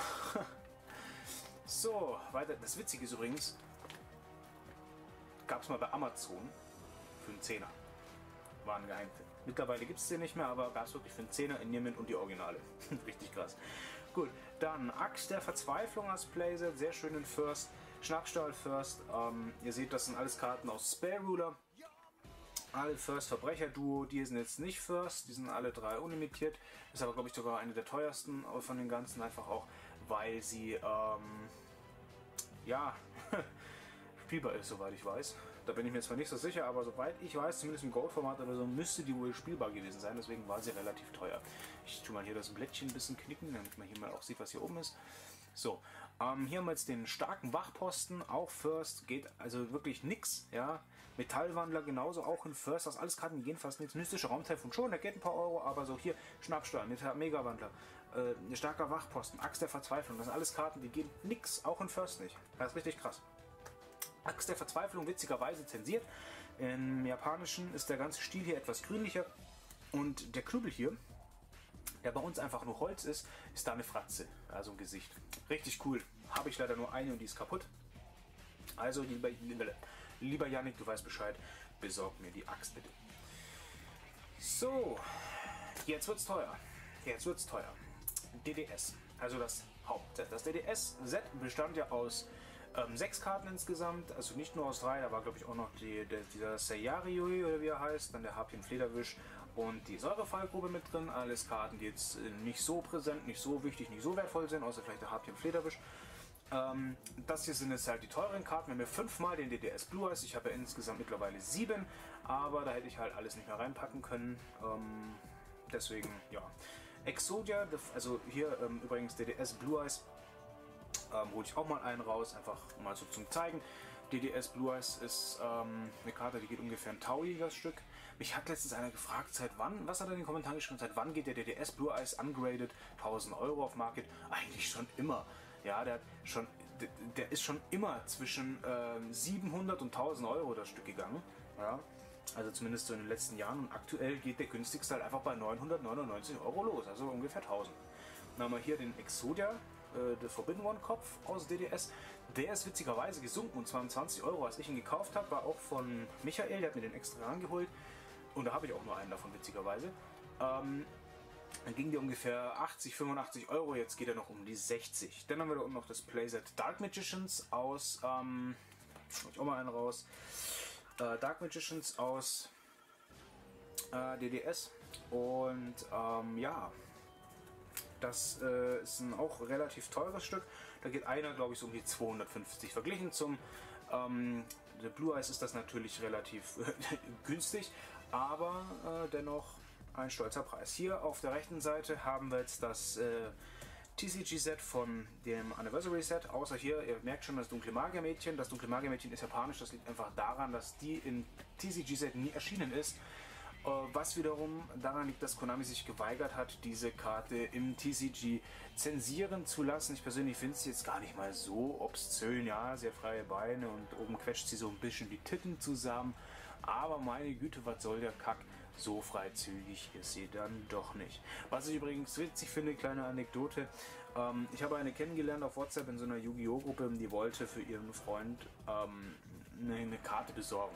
So, weiter. Das Witzige ist übrigens, gab es mal bei Amazon für einen Zehner. War ein Geheimtipp. Mittlerweile gibt es den nicht mehr, aber gab es wirklich für einen Zehner in Niemand und die Originale. Richtig krass. Gut, dann Axt der Verzweiflung als Playset, sehr schön in First. Schnappstahl First. Ähm, ihr seht, das sind alles Karten aus Spare Ruler. Alle First Verbrecher-Duo, die sind jetzt nicht First, die sind alle drei unlimitiert. Ist aber, glaube ich, sogar eine der teuersten von den ganzen, einfach auch, weil sie, ähm, ja, spielbar ist, soweit ich weiß. Da bin ich mir zwar nicht so sicher, aber soweit ich weiß, zumindest im Gold-Format oder so, müsste die wohl spielbar gewesen sein, deswegen war sie relativ teuer. Ich tue mal hier das Blättchen ein bisschen knicken, damit man hier mal auch sieht, was hier oben ist. So, ähm, hier haben wir jetzt den starken Wachposten, auch First, geht also wirklich nix, ja. Metallwandler genauso, auch in First, das alles Karten, die gehen fast nichts. Mystische Raumtelefon schon, der geht ein paar Euro, aber so hier, Schnappstahl, Megawandler, äh, ein starker Wachposten, Axt der Verzweiflung, das sind alles Karten, die gehen nix, auch in First nicht. Das ist richtig krass. Axt der Verzweiflung, witzigerweise zensiert. Im Japanischen ist der ganze Stil hier etwas grünlicher und der Knüppel hier, der bei uns einfach nur Holz ist, ist da eine Fratze, also ein Gesicht. Richtig cool. Habe ich leider nur eine und die ist kaputt. Also lieber, lieber Yannick, du weißt Bescheid, besorg mir die Axt bitte. So, jetzt wird's teuer. Jetzt wird's teuer. D D S, also das Hauptset. Das D D S-Set bestand ja aus ähm, sechs Karten insgesamt, also nicht nur aus drei, da war glaube ich auch noch die, der, dieser Sayariui oder wie er heißt, dann der Harpien Flederwisch und die Säurefallgrube mit drin. Alles Karten, die jetzt nicht so präsent, nicht so wichtig, nicht so wertvoll sind, außer vielleicht der Harpien Flederwisch. Ähm, das hier sind jetzt halt die teuren Karten. Wir haben ja fünfmal den D D S Blue Eyes. Ich habe ja insgesamt mittlerweile sieben, aber da hätte ich halt alles nicht mehr reinpacken können. Ähm, deswegen, ja. Exodia, also hier ähm, übrigens D D S Blue Eyes, ähm, hole ich auch mal einen raus, einfach mal so zum Zeigen. D D S Blue Eyes ist ähm, eine Karte, die geht ungefähr ein Taui das Stück. Mich hat letztens einer gefragt, seit wann, was hat er in den Kommentaren geschrieben, seit wann geht der D D S Blue Eyes ungraded tausend Euro auf Market? Eigentlich schon immer. Ja, der, hat schon, der, der ist schon immer zwischen ähm, siebenhundert und tausend Euro das Stück gegangen. Ja, also zumindest so in den letzten Jahren. Und aktuell geht der günstigste halt einfach bei neunhundertneunundneunzig Euro los, also ungefähr tausend. Dann haben wir hier den Exodia, äh, der Forbidden One Kopf aus D D S. Der ist witzigerweise gesunken und zwar um zwanzig Euro, als ich ihn gekauft habe, war auch von Michael, der hat mir den extra rangeholt. Und da habe ich auch nur einen davon, witzigerweise. Ähm, Dann ging die ungefähr achtzig, fünfundachtzig Euro, jetzt geht er noch um die sechzig. Dann haben wir da unten noch das Playset Dark Magicians aus, ähm, ich auch mal einen raus, äh, Dark Magicians aus äh, D D S und ähm, ja, das äh, ist ein auch relativ teures Stück, da geht einer glaube ich so um die zweihundertfünfzig. Verglichen zum ähm, der Blue Eyes ist das natürlich relativ günstig, aber äh, dennoch ein stolzer Preis. Hier auf der rechten Seite haben wir jetzt das äh, T C G-Set von dem Anniversary Set, außer hier, ihr merkt schon das dunkle Magiermädchen. Das dunkle Magiermädchen ist japanisch, das liegt einfach daran, dass die im T C G-Set nie erschienen ist. Äh, was wiederum daran liegt, dass Konami sich geweigert hat, diese Karte im T C G zensieren zu lassen. Ich persönlich finde es jetzt gar nicht mal so obszön, ja, sehr freie Beine und oben quetscht sie so ein bisschen die Titten zusammen. Aber meine Güte, was soll der Kack? So freizügig ist sie dann doch nicht. Was ich übrigens witzig finde, kleine Anekdote, ähm, ich habe eine kennengelernt auf WhatsApp in so einer Yu-Gi-Oh! Gruppe, die wollte für ihren Freund ähm, eine, eine Karte besorgen.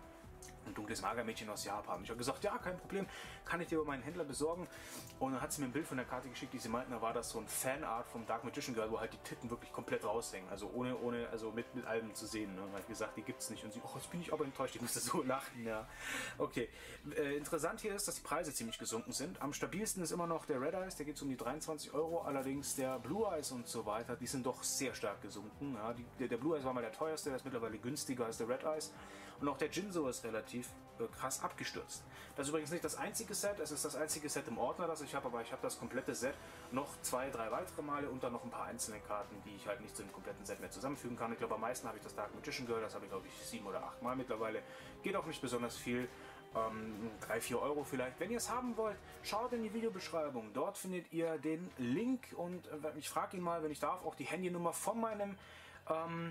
Ein dunkles Magermädchen aus Japan. Ich habe gesagt, ja, kein Problem, kann ich dir über meinen Händler besorgen. Und dann hat sie mir ein Bild von der Karte geschickt, die sie meinten, da war das so ein Fanart vom Dark Magician Girl, wo halt die Titten wirklich komplett raushängen. Also ohne, ohne, also mit, mit allem zu sehen. Ne? Da habe ich gesagt, die gibt's nicht. Und sie, oh, jetzt bin ich aber enttäuscht, ich musste so lachen, ja. Okay. Äh, interessant hier ist, dass die Preise ziemlich gesunken sind. Am stabilsten ist immer noch der Red Eyes, der geht um die dreiundzwanzig Euro. Allerdings der Blue Eyes und so weiter, die sind doch sehr stark gesunken. Ja? Die, der, der Blue Eyes war mal der teuerste, der ist mittlerweile günstiger als der Red Eyes. Und auch der Jinzo ist relativ äh, krass abgestürzt. Das ist übrigens nicht das einzige Set, es ist das einzige Set im Ordner, das ich habe, aber ich habe das komplette Set noch zwei, drei weitere Male und dann noch ein paar einzelne Karten, die ich halt nicht zu dem kompletten Set mehr zusammenfügen kann. Ich glaube, am meisten habe ich das Dark Magician Girl, das habe ich glaube ich sieben oder acht Mal mittlerweile. Geht auch nicht besonders viel. Ähm, drei, vier Euro vielleicht. Wenn ihr es haben wollt, schaut in die Videobeschreibung. Dort findet ihr den Link und äh, ich frage ihn mal, wenn ich darf, auch die Handynummer von meinem ähm,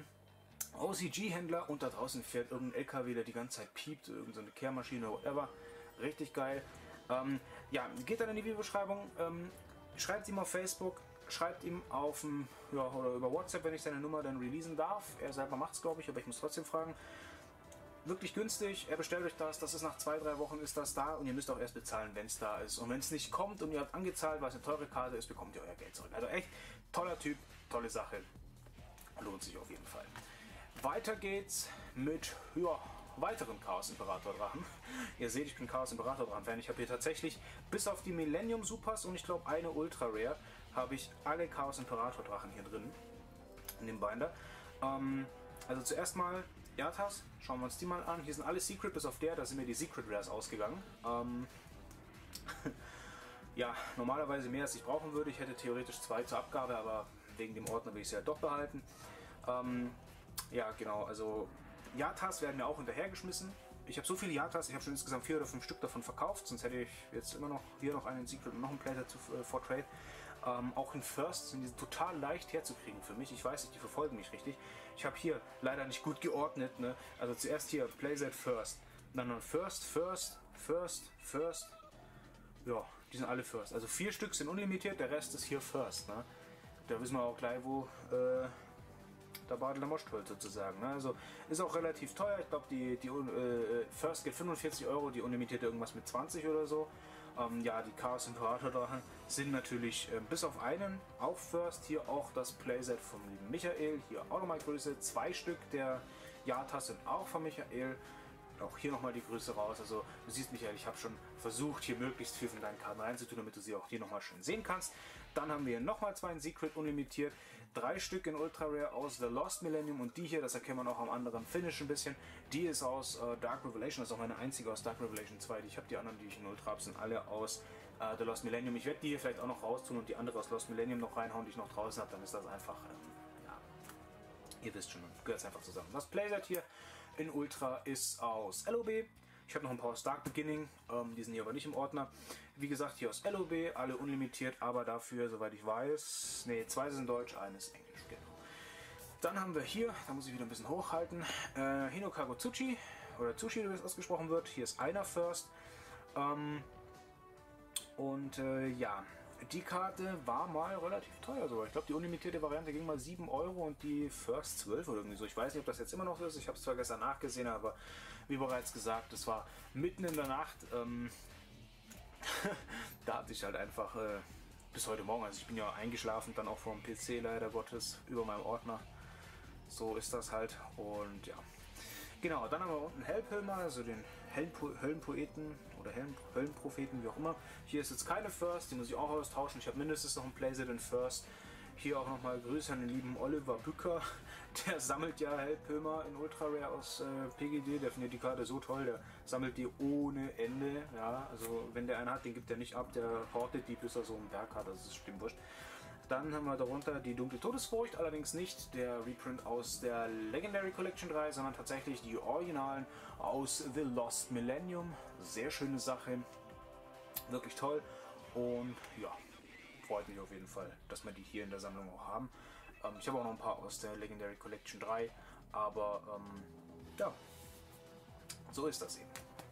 O C G-Händler und da draußen fährt irgendein L K W, der die ganze Zeit piept, irgendeine Kehrmaschine, whatever. Richtig geil. Ähm, ja, geht dann in die Videobeschreibung, ähm, schreibt ihm auf Facebook, schreibt ihm auf dem, ja, oder über WhatsApp, wenn ich seine Nummer dann releasen darf. Er selber macht es, glaube ich, aber ich muss trotzdem fragen. Wirklich günstig, er bestellt euch das, das ist nach zwei, drei Wochen ist das da und ihr müsst auch erst bezahlen, wenn es da ist. Und wenn es nicht kommt und ihr habt angezahlt, weil es eine teure Karte ist, bekommt ihr euer Geld zurück. Also echt toller Typ, tolle Sache, lohnt sich auf jeden Fall. Weiter geht's mit ja, weiteren Chaos Imperator Drachen. Ihr seht, ich bin Chaos Imperator Drachen Fan. Ich habe hier tatsächlich bis auf die Millennium Supers und ich glaube eine Ultra Rare habe ich alle Chaos Imperator Drachen hier drin in dem Binder. Ähm, also zuerst mal Yatas, schauen wir uns die mal an. Hier sind alle Secret bis auf der, da sind mir die Secret Rares ausgegangen. Ähm, ja, normalerweise mehr als ich brauchen würde. Ich hätte theoretisch zwei zur Abgabe, aber wegen dem Ordner will ich sie ja doch behalten. Ähm, Ja, genau, also Yatas werden mir auch hinterhergeschmissen. Ich habe so viele Yatas, ich habe schon insgesamt vier oder fünf Stück davon verkauft, sonst hätte ich jetzt immer noch hier noch einen Secret und noch einen Playset zu, äh, for Trade. Ähm, auch in First sind die total leicht herzukriegen für mich. Ich weiß nicht, die verfolgen mich richtig. Ich habe hier leider nicht gut geordnet, ne? Also zuerst hier Playset First, dann noch First, First, First, First. Ja, die sind alle First. Also vier Stück sind unlimitiert, der Rest ist hier First, ne? Da wissen wir auch gleich, wo äh, der Badel der Moschtold sozusagen. Ne? Also ist auch relativ teuer. Ich glaube, die, die äh, First geht fünfundvierzig Euro, die unlimitierte irgendwas mit zwanzig oder so. Ähm, ja, die Chaos Imperator Drachen sind natürlich äh, bis auf einen auch First. Hier auch das Playset vom lieben Michael. Hier auch nochmal Größe. Zwei Stück der Yatas sind auch von Michael. Auch hier nochmal die Größe raus. Also du siehst, Michael, ich habe schon versucht, hier möglichst viel von deinen Karten reinzutun, damit du sie auch hier nochmal schön sehen kannst. Dann haben wir nochmal zwei in Secret unlimitiert. Drei Stück in Ultra Rare aus The Lost Millennium und die hier, das erkennt man auch am anderen Finish ein bisschen. Die ist aus äh, Dark Revelation, das ist auch meine einzige aus Dark Revelation zwei. Die ich habe, die anderen, die ich in Ultra habe, sind alle aus äh, The Lost Millennium. Ich werde die hier vielleicht auch noch raustun und die andere aus Lost Millennium noch reinhauen, die ich noch draußen habe. Dann ist das einfach, ähm, ja, ihr wisst schon, gehört es einfach zusammen. Das Playset hier in Ultra ist aus L O B. Ich habe noch ein paar aus Dark Beginning, ähm, die sind hier aber nicht im Ordner. Wie gesagt, hier aus L O B, alle unlimitiert, aber dafür, soweit ich weiß, ne, zwei sind Deutsch, eines Englisch, genau. Dann haben wir hier, da muss ich wieder ein bisschen hochhalten, äh, Hinokago Tsuchi, oder Tsuchi, wie es ausgesprochen wird. Hier ist einer First. Ähm, und äh, ja, die Karte war mal relativ teuer sogar. Ich glaube, die unlimitierte Variante ging mal sieben Euro und die First zwölf oder irgendwie so. Ich weiß nicht, ob das jetzt immer noch so ist. Ich habe es zwar gestern nachgesehen, aber wie bereits gesagt, es war mitten in der Nacht. Ähm, da hatte ich halt einfach äh, bis heute Morgen, also ich bin ja eingeschlafen, dann auch vor dem P C leider Gottes, über meinem Ordner. So ist das halt und ja. Genau, dann haben wir unten Hellpilmer, also den Höllenpo Höllenpoeten oder Höllen Höllenpropheten, wie auch immer. Hier ist jetzt keine First, die muss ich auch austauschen. Ich habe mindestens noch einen Playset in First. Hier auch nochmal Grüße an den lieben Oliver Bücker. Der sammelt ja Hellpilmer in Ultra Rare aus äh, P G D. Der findet die Karte so toll, der sammelt die ohne Ende. Ja, also wenn der einen hat, den gibt er nicht ab, der hortet die, bis er so einen Berg hat, das ist stimmt wurscht. Dann haben wir darunter die Dunkle Todesfurcht, allerdings nicht der Reprint aus der Legendary Collection drei, sondern tatsächlich die Originalen aus The Lost Millennium. Sehr schöne Sache, wirklich toll und ja, freut mich auf jeden Fall, dass wir die hier in der Sammlung auch haben. Ähm, ich habe auch noch ein paar aus der Legendary Collection drei, aber ähm, ja, so ist das eben.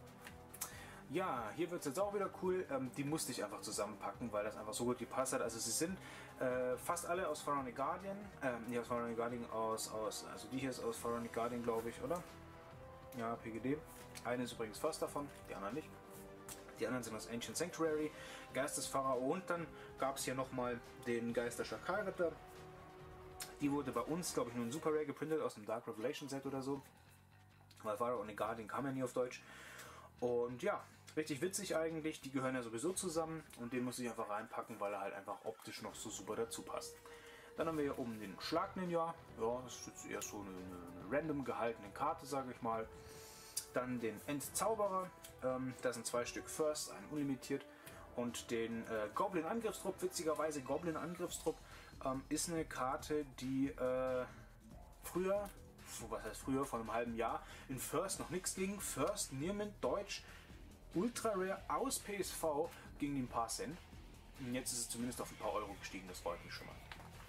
Ja, hier wird es jetzt auch wieder cool. Ähm, die musste ich einfach zusammenpacken, weil das einfach so gut gepasst hat. Also sie sind äh, fast alle aus Pharaonic Guardian. Ähm, nicht aus Pharaonic Guardian, aus, aus, also die hier ist aus Pharaonic Guardian, glaube ich, oder? Ja, P G D. Eine ist übrigens First davon, die anderen nicht. Die anderen sind aus Ancient Sanctuary, Geist des Pharao und dann gab es hier nochmal den Geist der Schakalritter. Die wurde bei uns, glaube ich, nur in Super Rare geprintet aus dem Dark Revelation Set oder so. Weil Pharaonic Guardian kam ja nie auf Deutsch. Und ja, richtig witzig eigentlich, die gehören ja sowieso zusammen und den muss ich einfach reinpacken, weil er halt einfach optisch noch so super dazu passt. Dann haben wir hier oben den Schlag Ninja, ja, das ist jetzt eher so eine, eine random gehaltene Karte, sage ich mal. Dann den Entzauberer, ähm, das sind zwei Stück First, ein unlimitiert. Und den äh, Goblin Angriffstrupp, witzigerweise Goblin Angriffstrupp, ähm, ist eine Karte, die äh, früher, was heißt früher, vor einem halben Jahr, in First noch nichts ging. First, Niermint, Deutsch, Ultra Rare aus P S V ging die ein paar Cent. Und jetzt ist es zumindest auf ein paar Euro gestiegen, das freut mich schon mal.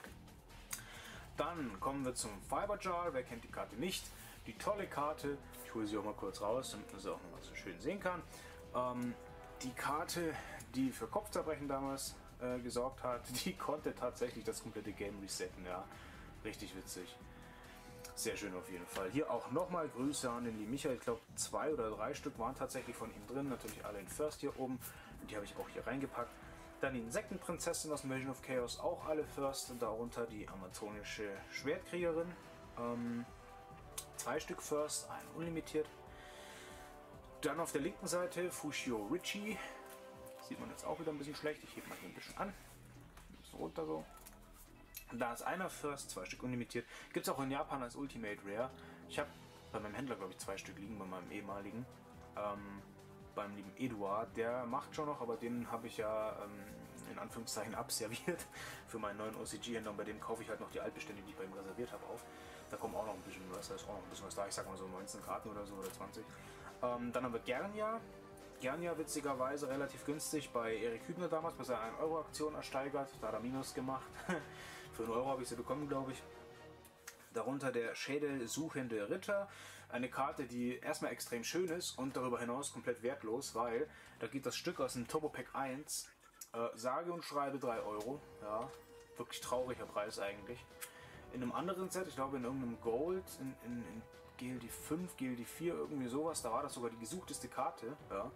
Dann kommen wir zum Fiber Jar, wer kennt die Karte nicht? Die tolle Karte, ich hole sie auch mal kurz raus, damit man sie auch noch mal so schön sehen kann. Ähm, die Karte, die für Kopfzerbrechen damals äh, gesorgt hat, die konnte tatsächlich das komplette Game resetten, ja. Richtig witzig. Sehr schön auf jeden Fall. Hier auch nochmal Grüße an den lieben Michael. Ich glaube, zwei oder drei Stück waren tatsächlich von ihm drin. Natürlich alle in First hier oben. Und die habe ich auch hier reingepackt. Dann die Insektenprinzessin aus Invasion of Chaos, auch alle First. Und darunter die amazonische Schwertkriegerin. Ähm, zwei Stück First, ein unlimitiert. Dann auf der linken Seite Fushio Richie. Sieht man jetzt auch wieder ein bisschen schlecht. Ich hebe mal hier ein bisschen an. Ein bisschen runter so. Da ist einer First, zwei Stück unlimitiert. Gibt es auch in Japan als Ultimate Rare. Ich habe bei meinem Händler, glaube ich, zwei Stück liegen, bei meinem ehemaligen. Ähm, beim lieben Eduard. Der macht schon noch, aber den habe ich ja ähm, in Anführungszeichen abserviert für meinen neuen O C G-Händler. Und bei dem kaufe ich halt noch die Altbestände, die ich bei ihm reserviert habe, auf. Da kommt auch noch ein bisschen was, da ist auch noch ein bisschen was da. Ich sag mal so neunzehn Karten oder so oder zwanzig. Ähm, dann haben wir Gernia. Gernia witzigerweise relativ günstig bei Erik Hübner damals bei seiner ein Euro Aktion ersteigert. Da hat er Minus gemacht. Für einen Euro habe ich sie bekommen, glaube ich. Darunter der Schädelsuchende Ritter. Eine Karte, die erstmal extrem schön ist und darüber hinaus komplett wertlos, weil da geht das Stück aus dem Turbo Pack eins. Äh, sage und schreibe drei Euro. Ja, wirklich trauriger Preis eigentlich. In einem anderen Set, ich glaube in irgendeinem Gold, in, in, in G L D fünf, G L D vier, irgendwie sowas, da war das sogar die gesuchteste Karte. Ja.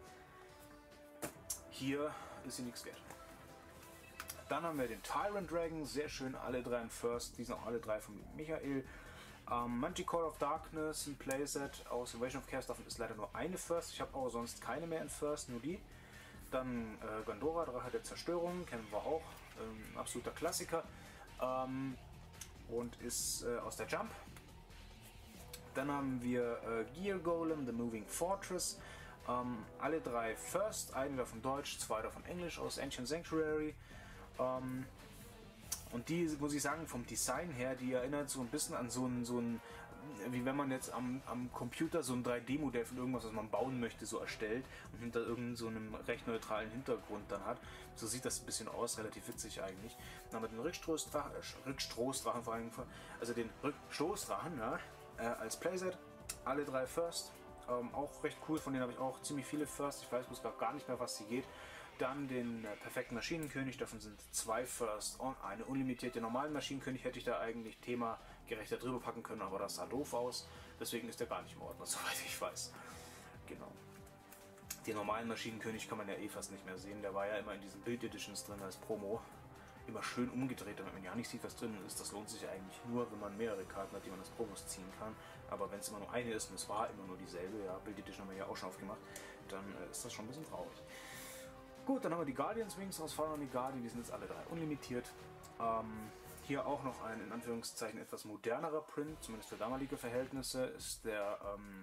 Hier ist sie nichts wert. Dann haben wir den Tyrant Dragon, sehr schön, alle drei in First, die sind auch alle drei von Michael. Ähm, Manticore of Darkness, ein Playset aus Invasion of Chaos, davon ist leider nur eine First, ich habe auch sonst keine mehr in First, nur die. Dann äh, Gandora, Drache der Zerstörung, kennen wir auch, ähm, absoluter Klassiker. Ähm, und ist äh, aus der Jump. Dann haben wir äh, Gear Golem, The Moving Fortress. Ähm, alle drei First, eine davon Deutsch, zwei davon Englisch aus Ancient Sanctuary. Ähm, und die, muss ich sagen, vom Design her, die erinnert so ein bisschen an so ein, so ein wie wenn man jetzt am, am Computer so ein drei D Modell von irgendwas, was man bauen möchte, so erstellt und hinter irgendeinem so einem recht neutralen Hintergrund dann hat. So sieht das ein bisschen aus, relativ witzig eigentlich. Dann haben wir den Rückstoßdrachen, äh, Rückstoßdrachen vor allem, also den Rückstoßdrachen, ja, äh, als Playset. Alle drei First, ähm, auch recht cool, von denen habe ich auch ziemlich viele First. Ich weiß bloß gar nicht mehr, was sie geht. Dann den äh, perfekten Maschinenkönig, davon sind zwei First und eine unlimitierte. Normalen Maschinenkönig hätte ich da eigentlich themagerechter drüber packen können, aber das sah doof aus. Deswegen ist der gar nicht im Ordner, soweit ich weiß. Genau. Den normalen Maschinenkönig kann man ja eh fast nicht mehr sehen. Der war ja immer in diesen Build Editions drin als Promo. Immer schön umgedreht, damit man ja nicht sieht, was drin ist. Das lohnt sich ja eigentlich nur, wenn man mehrere Karten hat, die man als Promos ziehen kann. Aber wenn es immer nur eine ist, und es war immer nur dieselbe, ja, Build Edition haben wir ja auch schon aufgemacht, dann äh, ist das schon ein bisschen traurig. Gut, dann haben wir die Guardians Wings aus Fire on the Guardian, die sind jetzt alle drei unlimitiert. Ähm, hier auch noch ein in Anführungszeichen etwas modernerer Print, zumindest für damalige Verhältnisse, ist der ähm,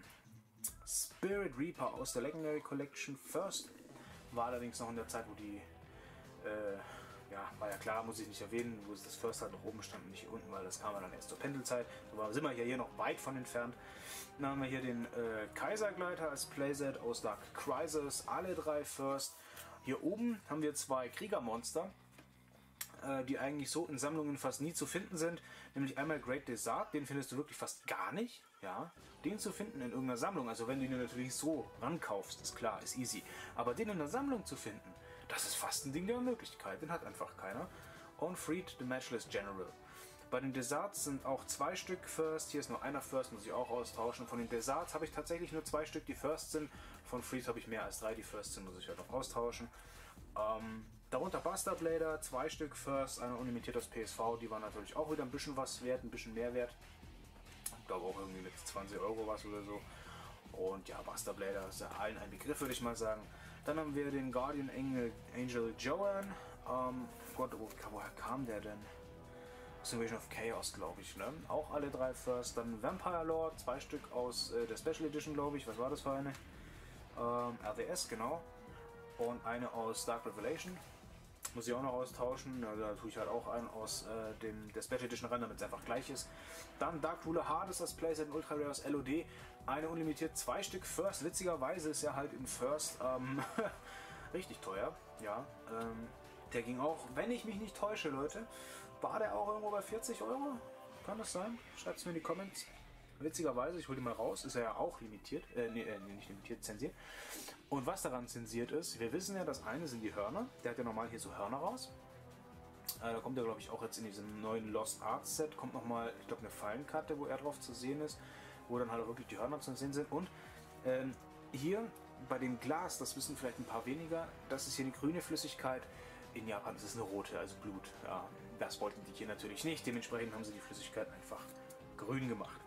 Spirit Reaper aus der Legendary Collection First. War allerdings noch in der Zeit, wo die, äh, ja, war ja klar, muss ich nicht erwähnen, wo das First halt noch oben stand und nicht hier unten, weil das kam dann erst zur Pendelzeit. So sind wir hier, hier noch weit von entfernt. Dann haben wir hier den äh, Kaisergleiter als Playset aus Dark Crisis, alle drei First. Hier oben haben wir zwei Kriegermonster, äh, die eigentlich so in Sammlungen fast nie zu finden sind. Nämlich einmal Great Desart, den findest du wirklich fast gar nicht. Ja, den zu finden in irgendeiner Sammlung, also wenn du ihn natürlich so rankaufst, ist klar, ist easy. Aber den in der Sammlung zu finden, das ist fast ein Ding der Möglichkeit, den hat einfach keiner. Und Freed, the Matchless General. Bei den Desarts sind auch zwei Stück First, hier ist nur einer First, muss ich auch austauschen. Von den Desarts habe ich tatsächlich nur zwei Stück, die First sind. Von Freed habe ich mehr als drei, die First sind, muss ich halt noch austauschen. Ähm, darunter Buster Blader, zwei Stück First, eine unlimitiert aus P S V, die war natürlich auch wieder ein bisschen was wert, ein bisschen mehr wert. Ich glaube auch irgendwie mit zwanzig Euro was oder so. Und ja, Buster Blader ist ja allen ein Begriff, würde ich mal sagen. Dann haben wir den Guardian Angel, Angel Joanne. Ähm, Gott, wo, woher kam der denn? Aus Invasion of Chaos, glaube ich, ne? Auch alle drei First. Dann Vampire Lord, zwei Stück aus äh, der Special Edition, glaube ich. Was war das für eine? Ähm, R D S, genau. Und eine aus Dark Revelation. Muss ich auch noch austauschen. Ja, da tue ich halt auch einen aus äh, dem, der Special Edition ran, damit es einfach gleich ist. Dann Dark Ruler Hades als Playset, Ultra Rare aus L O D. Eine unlimitiert, zwei Stück First. Witzigerweise ist er halt im First ähm, richtig teuer. Ja, ähm, der ging auch, wenn ich mich nicht täusche, Leute, war der auch irgendwo bei vierzig Euro? Kann das sein? Schreibt es mir in die Comments. Witzigerweise, ich hole die mal raus, ist er ja auch limitiert, äh, nee, äh, nicht limitiert, zensiert. Und was daran zensiert ist, wir wissen ja, das eine sind die Hörner, der hat ja normal hier so Hörner raus. Äh, da kommt er, glaube ich, auch jetzt in diesem neuen Lost Arts Set, kommt nochmal, ich glaube, eine Fallenkarte, wo er drauf zu sehen ist, wo dann halt auch wirklich die Hörner zu sehen sind. Und ähm, hier bei dem Glas, das wissen vielleicht ein paar weniger, das ist hier eine grüne Flüssigkeit. In Japan ist es eine rote, also Blut. Ja, das wollten die hier natürlich nicht, dementsprechend haben sie die Flüssigkeit einfach grün gemacht.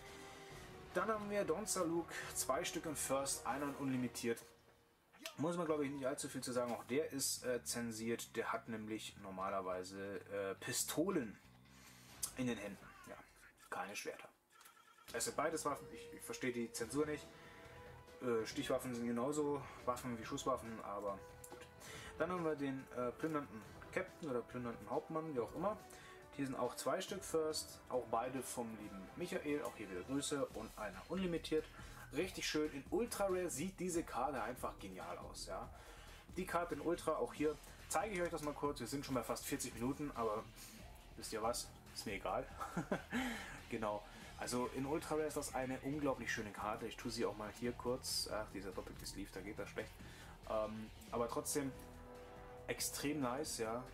Dann haben wir Donza Luke, zwei Stück in First, einer in unlimitiert. Muss man, glaube ich, nicht allzu viel zu sagen. Auch der ist äh, zensiert. Der hat nämlich normalerweise äh, Pistolen in den Händen. Ja, keine Schwerter. Es sind beides Waffen. Ich, ich verstehe die Zensur nicht. Äh, Stichwaffen sind genauso Waffen wie Schusswaffen, aber gut. Dann haben wir den äh, plündernden Captain oder plündernden Hauptmann, wie auch immer. Hier sind auch zwei Stück First, auch beide vom lieben Michael, auch hier wieder Grüße und einer unlimitiert. Richtig schön, in Ultra Rare sieht diese Karte einfach genial aus. Ja. Die Karte in Ultra, auch hier zeige ich euch das mal kurz, wir sind schon bei fast vierzig Minuten, aber wisst ihr was, ist mir egal. Genau, also in Ultra Rare ist das eine unglaublich schöne Karte, ich tue sie auch mal hier kurz, ach dieser doppelte Sleeve, da geht das schlecht. Ähm, aber trotzdem extrem nice, ja.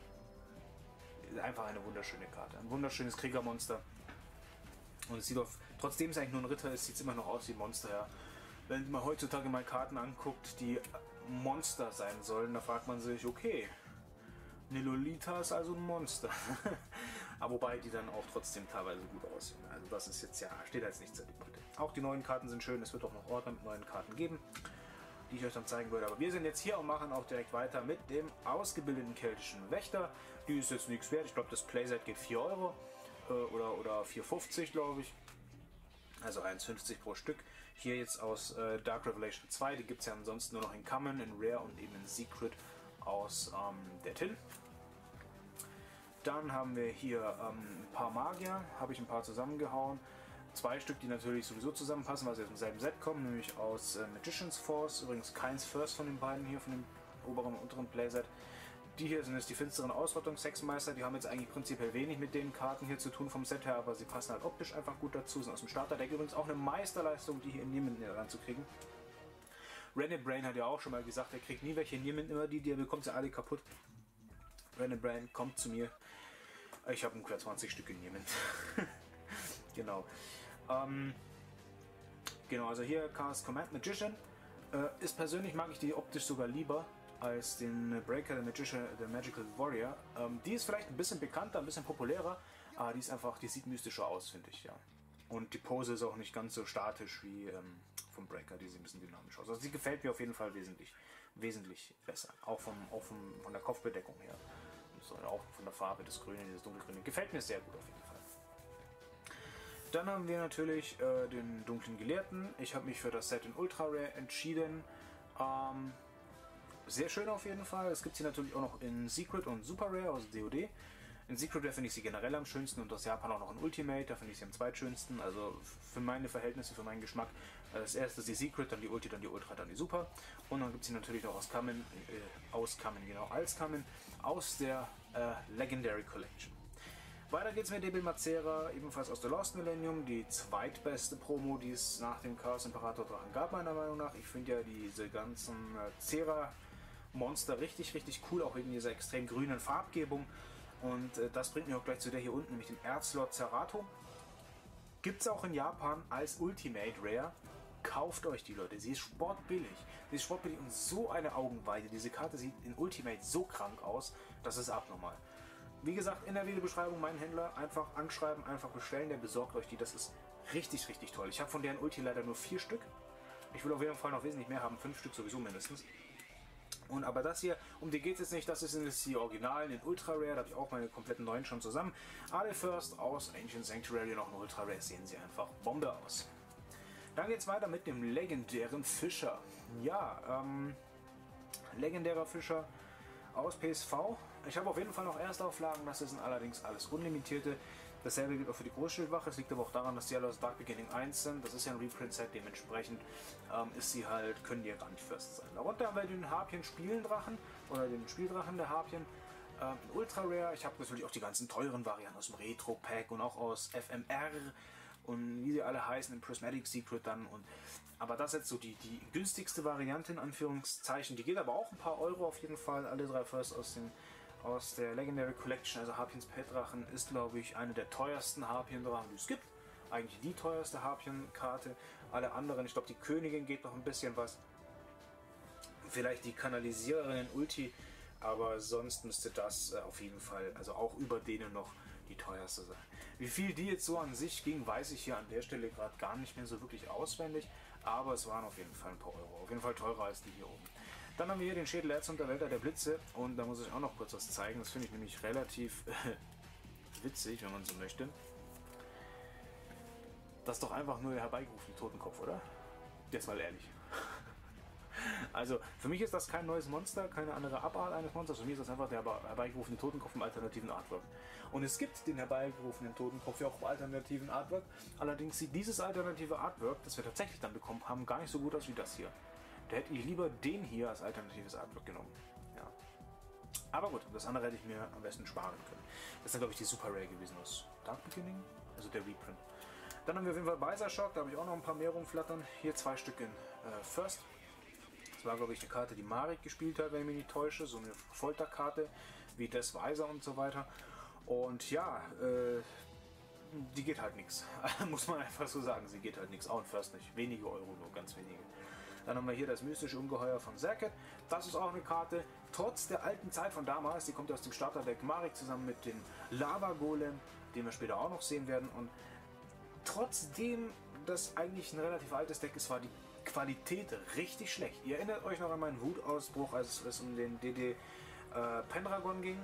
Einfach eine wunderschöne Karte. Ein wunderschönes Kriegermonster. Und es sieht auf, trotzdem es eigentlich nur ein Ritter ist, sieht es immer noch aus wie ein Monster. Ja. Wenn man heutzutage mal Karten anguckt, die Monster sein sollen, da fragt man sich, okay, eine Lolita ist also ein Monster. Aber wobei die dann auch trotzdem teilweise gut aussehen. Also das ist jetzt ja, steht als nichts zur Debatte. Auch die neuen Karten sind schön, es wird auch noch Ordner mit neuen Karten geben, die ich euch dann zeigen würde. Aber wir sind jetzt hier und machen auch direkt weiter mit dem ausgebildeten keltischen Wächter. Die ist jetzt nichts wert. Ich glaube, das Playset geht vier Euro äh, oder, oder vier fünfzig, glaube ich. Also eins fünfzig pro Stück. Hier jetzt aus äh, Dark Revelation zwei. Die gibt es ja ansonsten nur noch in Common, in Rare und eben in Secret aus ähm, der Tin. Dann haben wir hier ähm, ein paar Magier. Habe ich ein paar zusammengehauen. Zwei Stück, die natürlich sowieso zusammenpassen, weil sie aus dem selben Set kommen, nämlich aus äh, Magician's Force. Übrigens keins First von den beiden hier, von dem oberen und unteren Playset. Die hier sind jetzt die finsteren Ausrottungshexenmeister, die haben jetzt eigentlich prinzipiell wenig mit den Karten hier zu tun vom Set her, aber sie passen halt optisch einfach gut dazu, sind aus dem Starterdeck übrigens auch eine Meisterleistung, die hier in Niemann ranzukriegen. René Brain hat ja auch schon mal gesagt, er kriegt nie welche in Niemann, immer die, die er bekommt, sind alle kaputt. René Brain kommt zu mir, ich habe ungefähr zwanzig Stück in Niemann. Genau. Ähm, genau, also hier Cast Command Magician. Äh, ist persönlich mag ich die optisch sogar lieber als den Breaker, der Magician, der Magical Warrior. Ähm, die ist vielleicht ein bisschen bekannter, ein bisschen populärer, aber die ist einfach, die sieht mystischer aus, finde ich, ja. Und die Pose ist auch nicht ganz so statisch wie ähm, vom Breaker, die sieht ein bisschen dynamisch aus. Also sie gefällt mir auf jeden Fall wesentlich, wesentlich besser. Auch, vom, auch vom, von der Kopfbedeckung her. Und so, auch von der Farbe des Grünen, dieses dunkelgrüne. Gefällt mir sehr gut auf jeden Fall. Dann haben wir natürlich äh, den dunklen Gelehrten. Ich habe mich für das Set in Ultra Rare entschieden. Ähm, sehr schön auf jeden Fall. Es gibt sie natürlich auch noch in Secret und Super Rare aus D O D. In Secret Rare finde ich sie generell am schönsten und aus Japan auch noch in Ultimate, da finde ich sie am zweitschönsten. Also für meine Verhältnisse, für meinen Geschmack. Das erste ist die Secret, dann die Ulti, dann die Ultra, dann die Super. Und dann gibt es sie natürlich auch aus Kamen, äh, aus Kamen, genau, als Kamen, aus der äh, Legendary Collection. Weiter geht's mit Debil Mazera, ebenfalls aus der Lost Millennium, die zweitbeste Promo, die es nach dem Chaos Imperator Drachen gab, meiner Meinung nach. Ich finde ja diese ganzen äh, Zera-Monster richtig, richtig cool, auch wegen dieser extrem grünen Farbgebung. Und äh, das bringt mich auch gleich zu der hier unten, nämlich den Erzlord Zerato. Gibt es auch in Japan als Ultimate Rare. Kauft euch die, Leute. Sie ist sportbillig. Sie ist sportbillig und so eine Augenweide. Diese Karte sieht in Ultimate so krank aus, das ist abnormal. Wie gesagt, in der Videobeschreibung mein Händler. Einfach anschreiben, einfach bestellen. Der besorgt euch die. Das ist richtig, richtig toll. Ich habe von deren Ulti leider nur vier Stück. Ich will auf jeden Fall noch wesentlich mehr haben. Fünf Stück sowieso mindestens. Und aber das hier, um die geht es jetzt nicht, das sind jetzt die Originalen in Ultra Rare, da habe ich auch meine kompletten neuen schon zusammen. Ale First aus Ancient Sanctuary, noch ein Ultra Rare, sehen sie einfach Bombe aus. Dann geht es weiter mit dem legendären Fischer. Ja, ähm, legendärer Fischer aus P S V. Ich habe auf jeden Fall noch Erstauflagen, das sind allerdings alles unlimitierte. Dasselbe gilt auch für die Großschildwache. Es liegt aber auch daran, dass die alle aus Dark Beginning eins sind. Das ist ja ein Reprint-Set, dementsprechend ähm, ist sie halt, können die ja gar nicht First sein. Darunter haben wir den Harpien-Spielendrachen oder den Spieldrachen der Harpien ähm, in Ultra Rare. Ich habe natürlich auch die ganzen teuren Varianten aus dem Retro-Pack und auch aus F M R und wie sie alle heißen, im Prismatic Secret dann. Und, aber das ist jetzt so die, die günstigste Variante in Anführungszeichen. Die geht aber auch ein paar Euro auf jeden Fall. Alle drei First aus den aus der Legendary Collection, also Harpiens Petdrachen, ist glaube ich eine der teuersten Harpien-Drachen, die es gibt. Eigentlich die teuerste Harpien-Karte. Alle anderen, ich glaube die Königin geht noch ein bisschen was. Vielleicht die Kanalisiererin in Ulti, aber sonst müsste das äh, auf jeden Fall, also auch über denen noch die teuerste sein. Wie viel die jetzt so an sich ging, weiß ich hier an der Stelle gerade gar nicht mehr so wirklich auswendig, aber es waren auf jeden Fall ein paar Euro. Auf jeden Fall teurer als die hier oben. Dann haben wir hier den Schädel Erzunterwälder der Blitze und da muss ich auch noch kurz was zeigen. Das finde ich nämlich relativ witzig, wenn man so möchte. Das ist doch einfach nur der herbeigerufene Totenkopf, oder? Jetzt mal ehrlich. Also für mich ist das kein neues Monster, keine andere Abart eines Monsters. Für mich ist das einfach der herbeigerufene Totenkopf im alternativen Artwork. Und es gibt den herbeigerufenen Totenkopf ja auch im alternativen Artwork. Allerdings sieht dieses alternative Artwork, das wir tatsächlich dann bekommen haben, gar nicht so gut aus wie das hier. Da hätte ich lieber den hier als alternatives Artwork genommen. Ja. Aber gut, das andere hätte ich mir am besten sparen können. Das ist dann, glaube ich, die Super Rare gewesen aus Dark Beginning, also der Reprint. Dann haben wir auf jeden Fall Beiser Shock, da habe ich auch noch ein paar mehr rumflattern. Hier zwei Stück in äh, First. Das war, glaube ich, eine Karte, die Marek gespielt hat, wenn ich mich nicht täusche. So eine Folterkarte wie Des Weiser und so weiter. Und ja, äh, die geht halt nichts. Muss man einfach so sagen, sie geht halt nichts. Auch in First nicht. Wenige Euro nur, ganz wenige. Dann haben wir hier das mystische Ungeheuer von Zacket. Das ist auch eine Karte, trotz der alten Zeit von damals. Die kommt aus dem Starterdeck Marek zusammen mit dem Lava Golem, den wir später auch noch sehen werden. Und trotzdem das eigentlich ein relativ altes Deck ist, war die Qualität richtig schlecht. Ihr erinnert euch noch an meinen Wutausbruch, als es um den D D äh, Pendragon ging.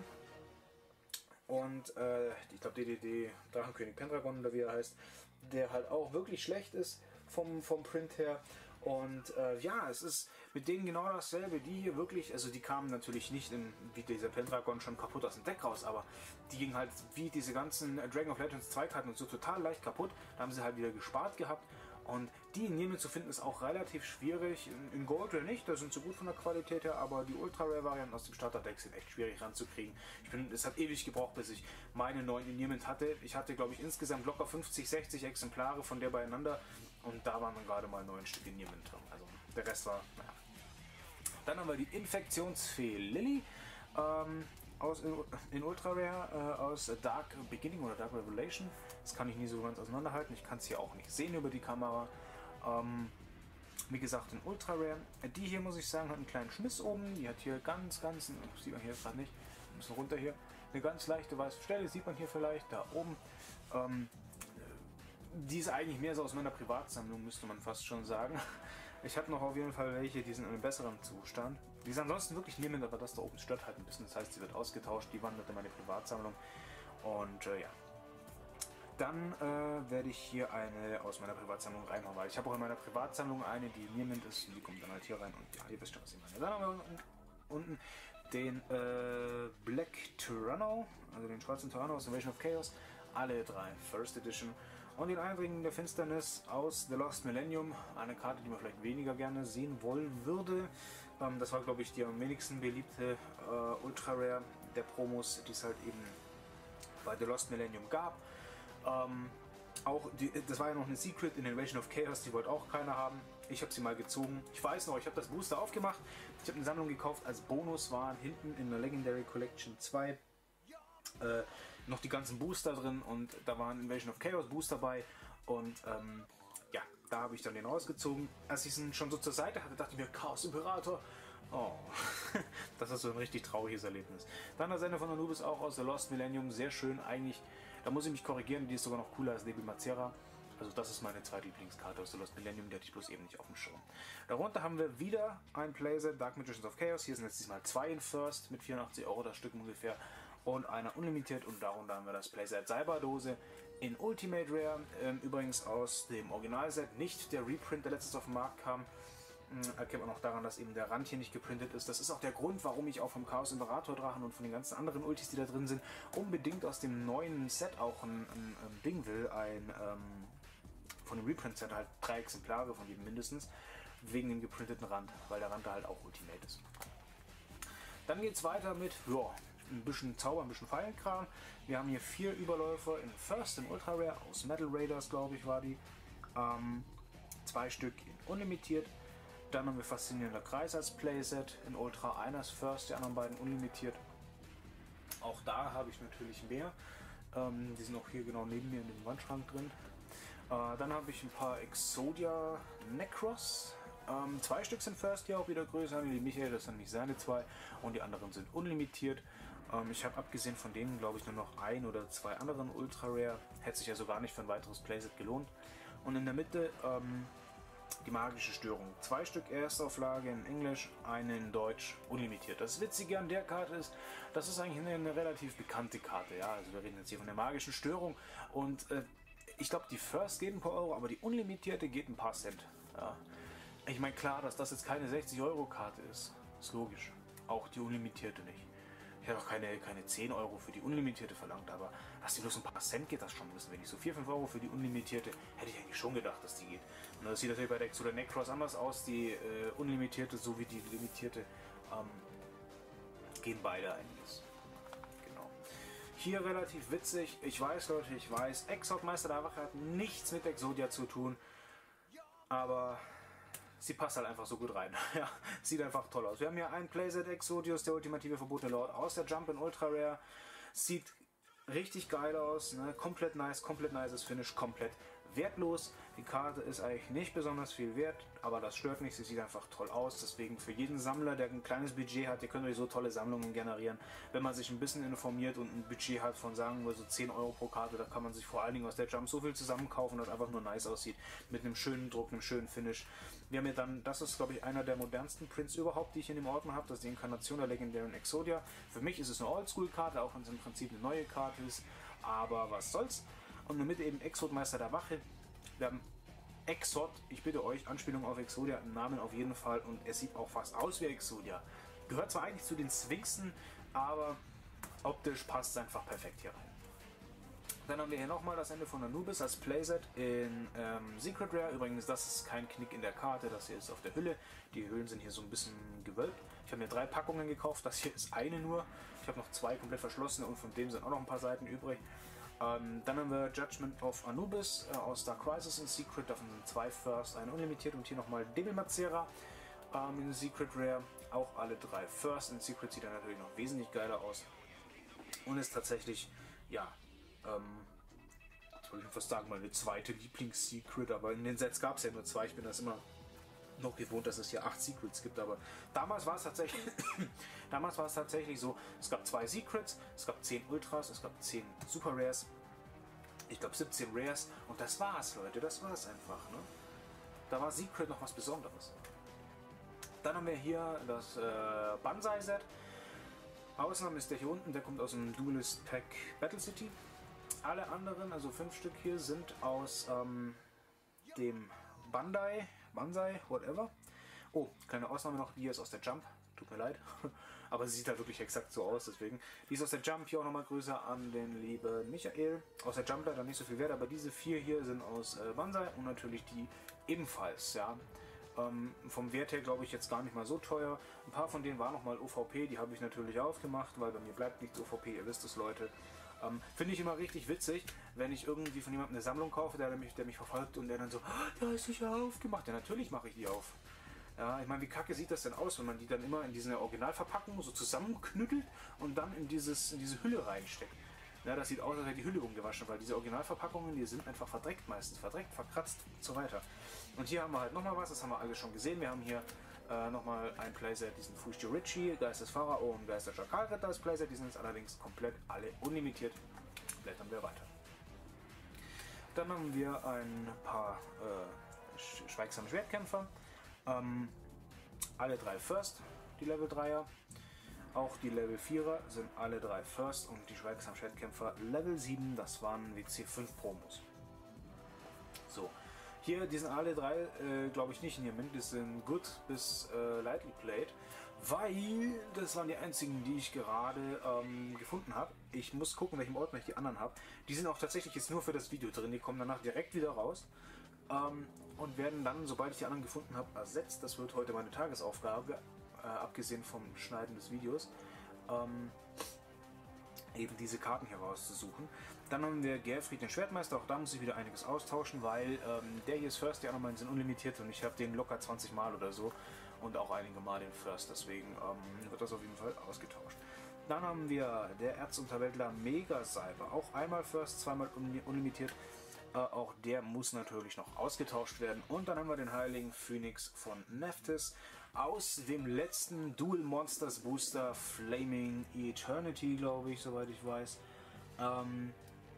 Und äh, ich glaube D D D Drachenkönig Pendragon oder wie er heißt, der halt auch wirklich schlecht ist vom, vom Print her. Und äh, ja, es ist mit denen genau dasselbe. Die hier wirklich, also die kamen natürlich nicht in, wie dieser Pendragon schon kaputt aus dem Deck raus, aber die gingen halt wie diese ganzen Dragon of Legends zwei Karten und so total leicht kaputt. Da haben sie halt wieder gespart gehabt. Und die in Yemen zu finden ist auch relativ schwierig. In, in Gold nicht, da sind sie gut von der Qualität her, aber die Ultra Rare Varianten aus dem Starterdeck sind echt schwierig ranzukriegen. Ich bin, es hat ewig gebraucht, bis ich meine neuen in Yemen hatte. Ich hatte, glaube ich, insgesamt locker fünfzig, sechzig Exemplare von der beieinander und da waren dann gerade mal neun Stück in Yemen drin. Also der Rest war, naja. Dann haben wir die Infektionsfee Lilly. Ähm, Aus in, in Ultra Rare, äh, aus Dark Beginning oder Dark Revelation. Das kann ich nie so ganz auseinanderhalten. Ich kann es hier auch nicht sehen über die Kamera. Ähm, Wie gesagt, in Ultra Rare. Die hier, muss ich sagen, hat einen kleinen Schmiss oben. Die hat hier ganz, ganz, sieht man hier gerade nicht, ein bisschen runter hier, eine ganz leichte weiße Stelle, sieht man hier vielleicht, da oben. Ähm, die ist eigentlich mehr so aus meiner Privatsammlung, müsste man fast schon sagen. Ich habe noch auf jeden Fall welche, die sind in einem besseren Zustand. Die ist ansonsten wirklich nehmend, aber das da oben stört halt ein bisschen. Das heißt, sie wird ausgetauscht, die wandert in meine Privatsammlung. Und äh, ja. Dann äh, werde ich hier eine aus meiner Privatsammlung reinhauen, weil ich habe auch in meiner Privatsammlung eine, die nehmend ist, und die kommt dann halt hier rein. Und ja, ihr wisst schon, was ich meine. Dann haben wir unten, unten den äh, Black Tyranno, also den schwarzen Tyranno aus Invasion of Chaos. Alle drei First Edition. Und den Eindringen der Finsternis aus The Lost Millennium. Eine Karte, die man vielleicht weniger gerne sehen wollen würde. Ähm, das war, glaube ich, die am wenigsten beliebte äh, Ultra Rare der Promos, die es halt eben bei The Lost Millennium gab. Ähm, auch die, das war ja noch eine Secret in Invasion of Chaos, die wollte auch keiner haben. Ich habe sie mal gezogen. Ich weiß noch, ich habe das Booster aufgemacht. Ich habe eine Sammlung gekauft. Als Bonus waren hinten in der Legendary Collection zwei äh, noch die ganzen Booster drin und da waren Invasion of Chaos Booster bei. Und ähm, ja, da habe ich dann den rausgezogen. Als ich ihn schon so zur Seite hatte, dachte ich mir, Chaos Imperator. Oh, das ist so ein richtig trauriges Erlebnis. Dann der Sender von Anubis auch aus The Lost Millennium. Sehr schön eigentlich. Da muss ich mich korrigieren, die ist sogar noch cooler als Nebel Mazera. Also das ist meine zweitlieblingskarte aus The Lost Millennium, die hatte ich bloß eben nicht auf dem Schirm. Darunter haben wir wieder ein Playset, Dark Magicians of Chaos. Hier sind jetzt diesmal zwei in First mit vierundachtzig Euro das Stück ungefähr. Und einer Unlimited und darunter haben wir das Playset Cyberdose in Ultimate Rare. Ähm, übrigens aus dem Originalset, nicht der Reprint, der letztes auf den Markt kam. Erkennt man auch daran, dass eben der Rand hier nicht geprintet ist. Das ist auch der Grund, warum ich auch vom Chaos Imperator Drachen und von den ganzen anderen Ultis, die da drin sind, unbedingt aus dem neuen Set auch ein, ein, ein Ding will. Ein ähm, von dem Reprint Set halt drei Exemplare von jedem mindestens, wegen dem geprinteten Rand, weil der Rand da halt auch Ultimate ist. Dann geht es weiter mit ja, ein bisschen Zauber, ein bisschen Pfeilkram. Wir haben hier vier Überläufer in First, in Ultra Rare, aus Metal Raiders, glaube ich, war die. Ähm, zwei Stück in Unlimitiert. Dann haben wir Faszinierender Kreis als Playset in Ultra, einer ist First, die anderen beiden unlimitiert. Auch da habe ich natürlich mehr. Ähm, die sind auch hier genau neben mir in dem Wandschrank drin. Äh, dann habe ich ein paar Exodia Necros. Ähm, zwei Stück sind First, die auch wieder größer. Die Michael, das sind nämlich seine zwei. Und die anderen sind unlimitiert. Ähm, ich habe abgesehen von denen, glaube ich, nur noch ein oder zwei anderen Ultra Rare. Hätte sich also gar nicht für ein weiteres Playset gelohnt. Und in der Mitte ähm, die magische Störung. Zwei Stück Erstauflage in Englisch, eine in Deutsch, unlimitiert. Das Witzige an der Karte ist, das ist eigentlich eine, eine relativ bekannte Karte. Ja, also wir reden jetzt hier von der magischen Störung. Und äh, ich glaube, die First geht ein paar Euro, aber die unlimitierte geht ein paar Cent. Ja. Ich meine, klar, dass das jetzt keine sechzig Euro Karte ist, ist logisch. Auch die unlimitierte nicht. Ich hätte auch keine, keine zehn Euro für die unlimitierte verlangt, aber dass die bloß ein paar Cent geht, das schon wissen. Wenn ich so vier, fünf Euro für die unlimitierte, hätte ich eigentlich schon gedacht, dass die geht. Und das sieht natürlich bei der Exodia Necros anders aus. Die äh, unlimitierte sowie die limitierte ähm, gehen beide eigentlich. Genau. Hier relativ witzig. Ich weiß, Leute, ich weiß, Exort Meister der Wache hat nichts mit Exodia zu tun, aber sie passt halt einfach so gut rein. Ja, sieht einfach toll aus. Wir haben hier ein Playset Exodius, der ultimative verbotene Lord aus der Jump in Ultra Rare. Sieht richtig geil aus, ne? Komplett nice, komplett nices Finish, komplett wertlos. Die Karte ist eigentlich nicht besonders viel wert, aber das stört nicht, sie sieht einfach toll aus. Deswegen für jeden Sammler, der ein kleines Budget hat, ihr könnt euch so tolle Sammlungen generieren. Wenn man sich ein bisschen informiert und ein Budget hat von, sagen wir so zehn Euro pro Karte, da kann man sich vor allen Dingen aus der Jump so viel zusammenkaufen, dass einfach nur nice aussieht. Mit einem schönen Druck, einem schönen Finish. Wir haben hier dann, das ist glaube ich einer der modernsten Prints überhaupt, die ich in dem Ordner habe. Das ist die Inkarnation der legendären Exodia. Für mich ist es eine Oldschool-Karte, auch wenn es im Prinzip eine neue Karte ist. Aber was soll's. Und in der Mitte eben Exot Meister der Wache. Wir haben Exot, ich bitte euch, Anspielung auf Exodia, im Namen auf jeden Fall, und es sieht auch fast aus wie Exodia. Gehört zwar eigentlich zu den Sphinxen, aber optisch passt es einfach perfekt hier rein. Dann haben wir hier nochmal das Ende von Anubis als Playset in ähm, Secret Rare. Übrigens, das ist kein Knick in der Karte, das hier ist auf der Hülle. Die Hüllen sind hier so ein bisschen gewölbt. Ich habe mir drei Packungen gekauft, das hier ist eine nur. Ich habe noch zwei komplett verschlossene und von dem sind auch noch ein paar Seiten übrig. Ähm, dann haben wir Judgment of Anubis äh, aus Dark Crisis in Secret. Davon sind zwei First, eine unlimitiert, und hier nochmal Nebel Mazera ähm, in Secret Rare. Auch alle drei First. In Secret sieht er natürlich noch wesentlich geiler aus. Und ist tatsächlich, ja, ähm, jetzt wollte ich fast sagen, meine zweite Lieblings-Secret, aber in den Sets gab es ja nur zwei. Ich bin das immer noch gewohnt, dass es hier acht Secrets gibt, aber damals war es tatsächlich damals war es tatsächlich so, es gab zwei Secrets, es gab zehn Ultras, es gab zehn Super Rares, ich glaube siebzehn Rares und das war's, Leute, das war's einfach, ne? Da war Secret noch was Besonderes. Dann haben wir hier das äh, Banzai-Set. Ausnahme ist der hier unten, der kommt aus dem Duelist Pack Battle City. Alle anderen, also fünf Stück hier, sind aus ähm, dem Bandai, Banzai, whatever. Oh, kleine Ausnahme noch, die hier ist aus der Jump, tut mir leid. Aber sie sieht halt wirklich exakt so aus, deswegen. Die ist aus der Jump, hier auch nochmal Grüße an den lieben Michael. Aus der Jump leider nicht so viel wert, aber diese vier hier sind aus äh, Banzai und natürlich die ebenfalls, ja. Ähm, vom Wert her glaube ich jetzt gar nicht mal so teuer. Ein paar von denen waren nochmal O V P, die habe ich natürlich aufgemacht, weil bei mir bleibt nichts O V P, ihr wisst es, Leute. Ähm, Finde ich immer richtig witzig, wenn ich irgendwie von jemandem eine Sammlung kaufe, der mich, der mich verfolgt und der dann so, oh, ja, ist sicher aufgemacht. Ja, natürlich mache ich die auf. Ja, ich meine, wie kacke sieht das denn aus, wenn man die dann immer in diese Originalverpackung so zusammenknüttelt und dann in, dieses, in diese Hülle reinsteckt. Ja, das sieht aus, als wäre die Hülle umgewaschen, weil diese Originalverpackungen, die sind einfach verdreckt meistens, verdreckt, verkratzt und so weiter. Und hier haben wir halt nochmal was, das haben wir alle schon gesehen. Wir haben hier äh, nochmal ein Playset, diesen Fuji Richie, Geist des Pharao und Geist der Schakalritter als Playset. Die sind jetzt allerdings komplett alle unlimitiert. Blättern wir weiter. Dann haben wir ein paar äh, schweigsame Schwertkämpfer. Ähm, alle drei First, die Level dreier. Auch die Level vierer sind alle drei First und die schweigsamen Schwertkämpfer Level sieben, das waren W C fünf Promos. So, hier, die sind alle drei, äh, glaube ich nicht in ihrem Mint, die sind Good bis äh, Lightly Played, weil das waren die einzigen, die ich gerade ähm, gefunden habe. Ich muss gucken, welchem Ordner ich die anderen habe. Die sind auch tatsächlich jetzt nur für das Video drin, die kommen danach direkt wieder raus. Ähm, und werden dann, sobald ich die anderen gefunden habe, ersetzt. Das wird heute meine Tagesaufgabe, äh, abgesehen vom Schneiden des Videos, ähm, eben diese Karten hier rauszusuchen. Dann haben wir Gerfried den Schwertmeister, auch da muss ich wieder einiges austauschen, weil ähm, der hier ist First, die anderen sind unlimitiert und ich habe den locker zwanzig Mal oder so und auch einige Mal den First, deswegen ähm, wird das auf jeden Fall ausgetauscht. Dann haben wir der Erzunterweltler Mega Cyber, auch einmal First, zweimal unlimitiert. Äh, auch der muss natürlich noch ausgetauscht werden. Und dann haben wir den Heiligen Phoenix von Nephthys aus dem letzten Duel Monsters Booster Flaming Eternity, glaube ich, soweit ich weiß. Ähm,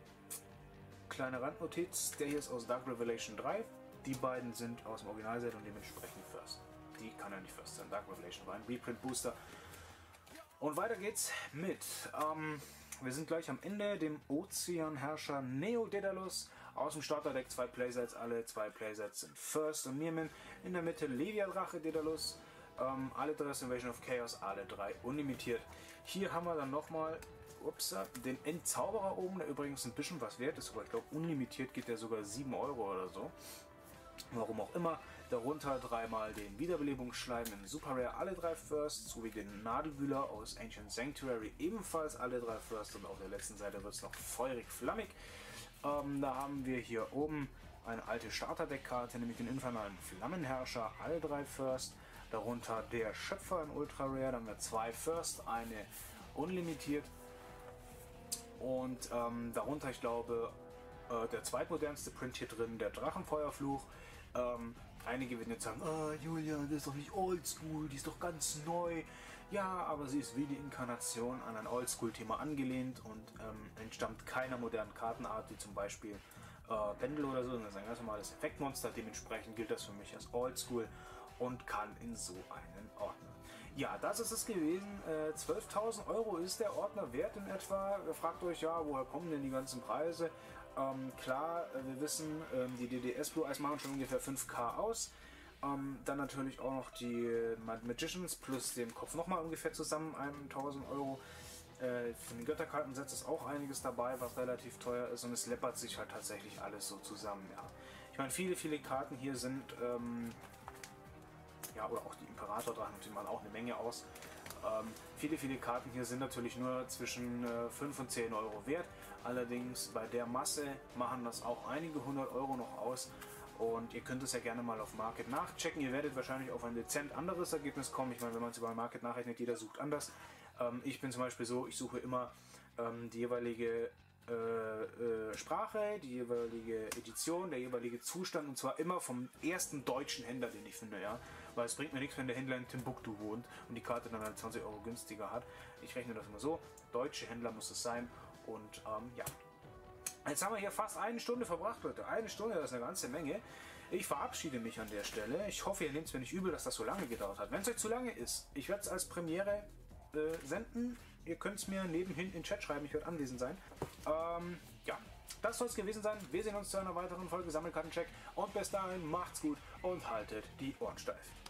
kleine Randnotiz, der hier ist aus Dark Revelation drei. Die beiden sind aus dem Originalset und dementsprechend First. Die kann ja nicht First sein. Dark Revelation war ein Reprint Booster. Und weiter geht's mit, ähm, wir sind gleich am Ende, dem Ozeanherrscher Neo Daedalus. Aus dem Starterdeck zwei Playsets, alle zwei Playsets sind First und Mirmin. In der Mitte Leviadrache Daedalus, ähm, alle drei Invasion of Chaos, alle drei unlimitiert. Hier haben wir dann nochmal den Entzauberer oben, der übrigens ein bisschen was wert ist, aber ich glaube unlimitiert geht der sogar sieben Euro oder so. Warum auch immer. Darunter dreimal den Wiederbelebungsschleim im Super Rare, alle drei First, sowie den Nadelwühler aus Ancient Sanctuary, ebenfalls alle drei First und auf der letzten Seite wird es noch feurig flammig. Ähm, da haben wir hier oben eine alte Starterdeckkarte, nämlich den infernalen Flammenherrscher, alle drei First. Darunter der Schöpfer in Ultra Rare, dann haben wir zwei First, eine unlimitiert. Und ähm, darunter, ich glaube, äh, der zweitmodernste Print hier drin, der Drachenfeuerfluch. Ähm, einige werden jetzt sagen, oh, Julian, das ist doch nicht oldschool, die ist doch ganz neu. Ja, aber sie ist wie die Inkarnation an ein Oldschool-Thema angelehnt und ähm, entstammt keiner modernen Kartenart, wie zum Beispiel äh, Pendel oder so. Das ist ein ganz normales Effektmonster, dementsprechend gilt das für mich als Oldschool und kann in so einen Ordner. Ja, das ist es gewesen. Äh, zwölftausend Euro ist der Ordner wert in etwa. Ihr fragt euch, ja, woher kommen denn die ganzen Preise? Ähm, klar, äh, wir wissen, ähm, die D D S Blue Eyes machen schon ungefähr fünf K aus. Ähm, dann natürlich auch noch die Magicians plus dem Kopf nochmal ungefähr zusammen tausend Euro. Äh, für den Götterkartensatz ist auch einiges dabei, was relativ teuer ist und es läppert sich halt tatsächlich alles so zusammen. Ja. Ich meine, viele, viele Karten hier sind, ähm, ja, oder auch die Imperator-Drachen, die machen auch eine Menge aus. Ähm, viele, viele Karten hier sind natürlich nur zwischen äh, fünf und zehn Euro wert. Allerdings bei der Masse machen das auch einige hundert Euro noch aus. Und ihr könnt es ja gerne mal auf Market nachchecken. Ihr werdet wahrscheinlich auf ein dezent anderes Ergebnis kommen. Ich meine, wenn man es über Market nachrechnet, jeder sucht anders. Ähm, ich bin zum Beispiel so, ich suche immer ähm, die jeweilige äh, äh, Sprache, die jeweilige Edition, der jeweilige Zustand, und zwar immer vom ersten deutschen Händler, den ich finde, ja. Weil es bringt mir nichts, wenn der Händler in Timbuktu wohnt und die Karte dann halt zwanzig Euro günstiger hat. Ich rechne das immer so. Deutsche Händler muss es sein. Und ähm, ja. Jetzt haben wir hier fast eine Stunde verbracht, Leute. Eine Stunde, das ist eine ganze Menge. Ich verabschiede mich an der Stelle. Ich hoffe, ihr nehmt es mir nicht übel, dass das so lange gedauert hat. Wenn es euch zu lange ist, ich werde es als Premiere äh, senden. Ihr könnt es mir nebenhin in den Chat schreiben. Ich werde anwesend sein. Ähm, ja, das soll es gewesen sein. Wir sehen uns zu einer weiteren Folge Sammelkartencheck. Und bis dahin, macht's gut und haltet die Ohren steif.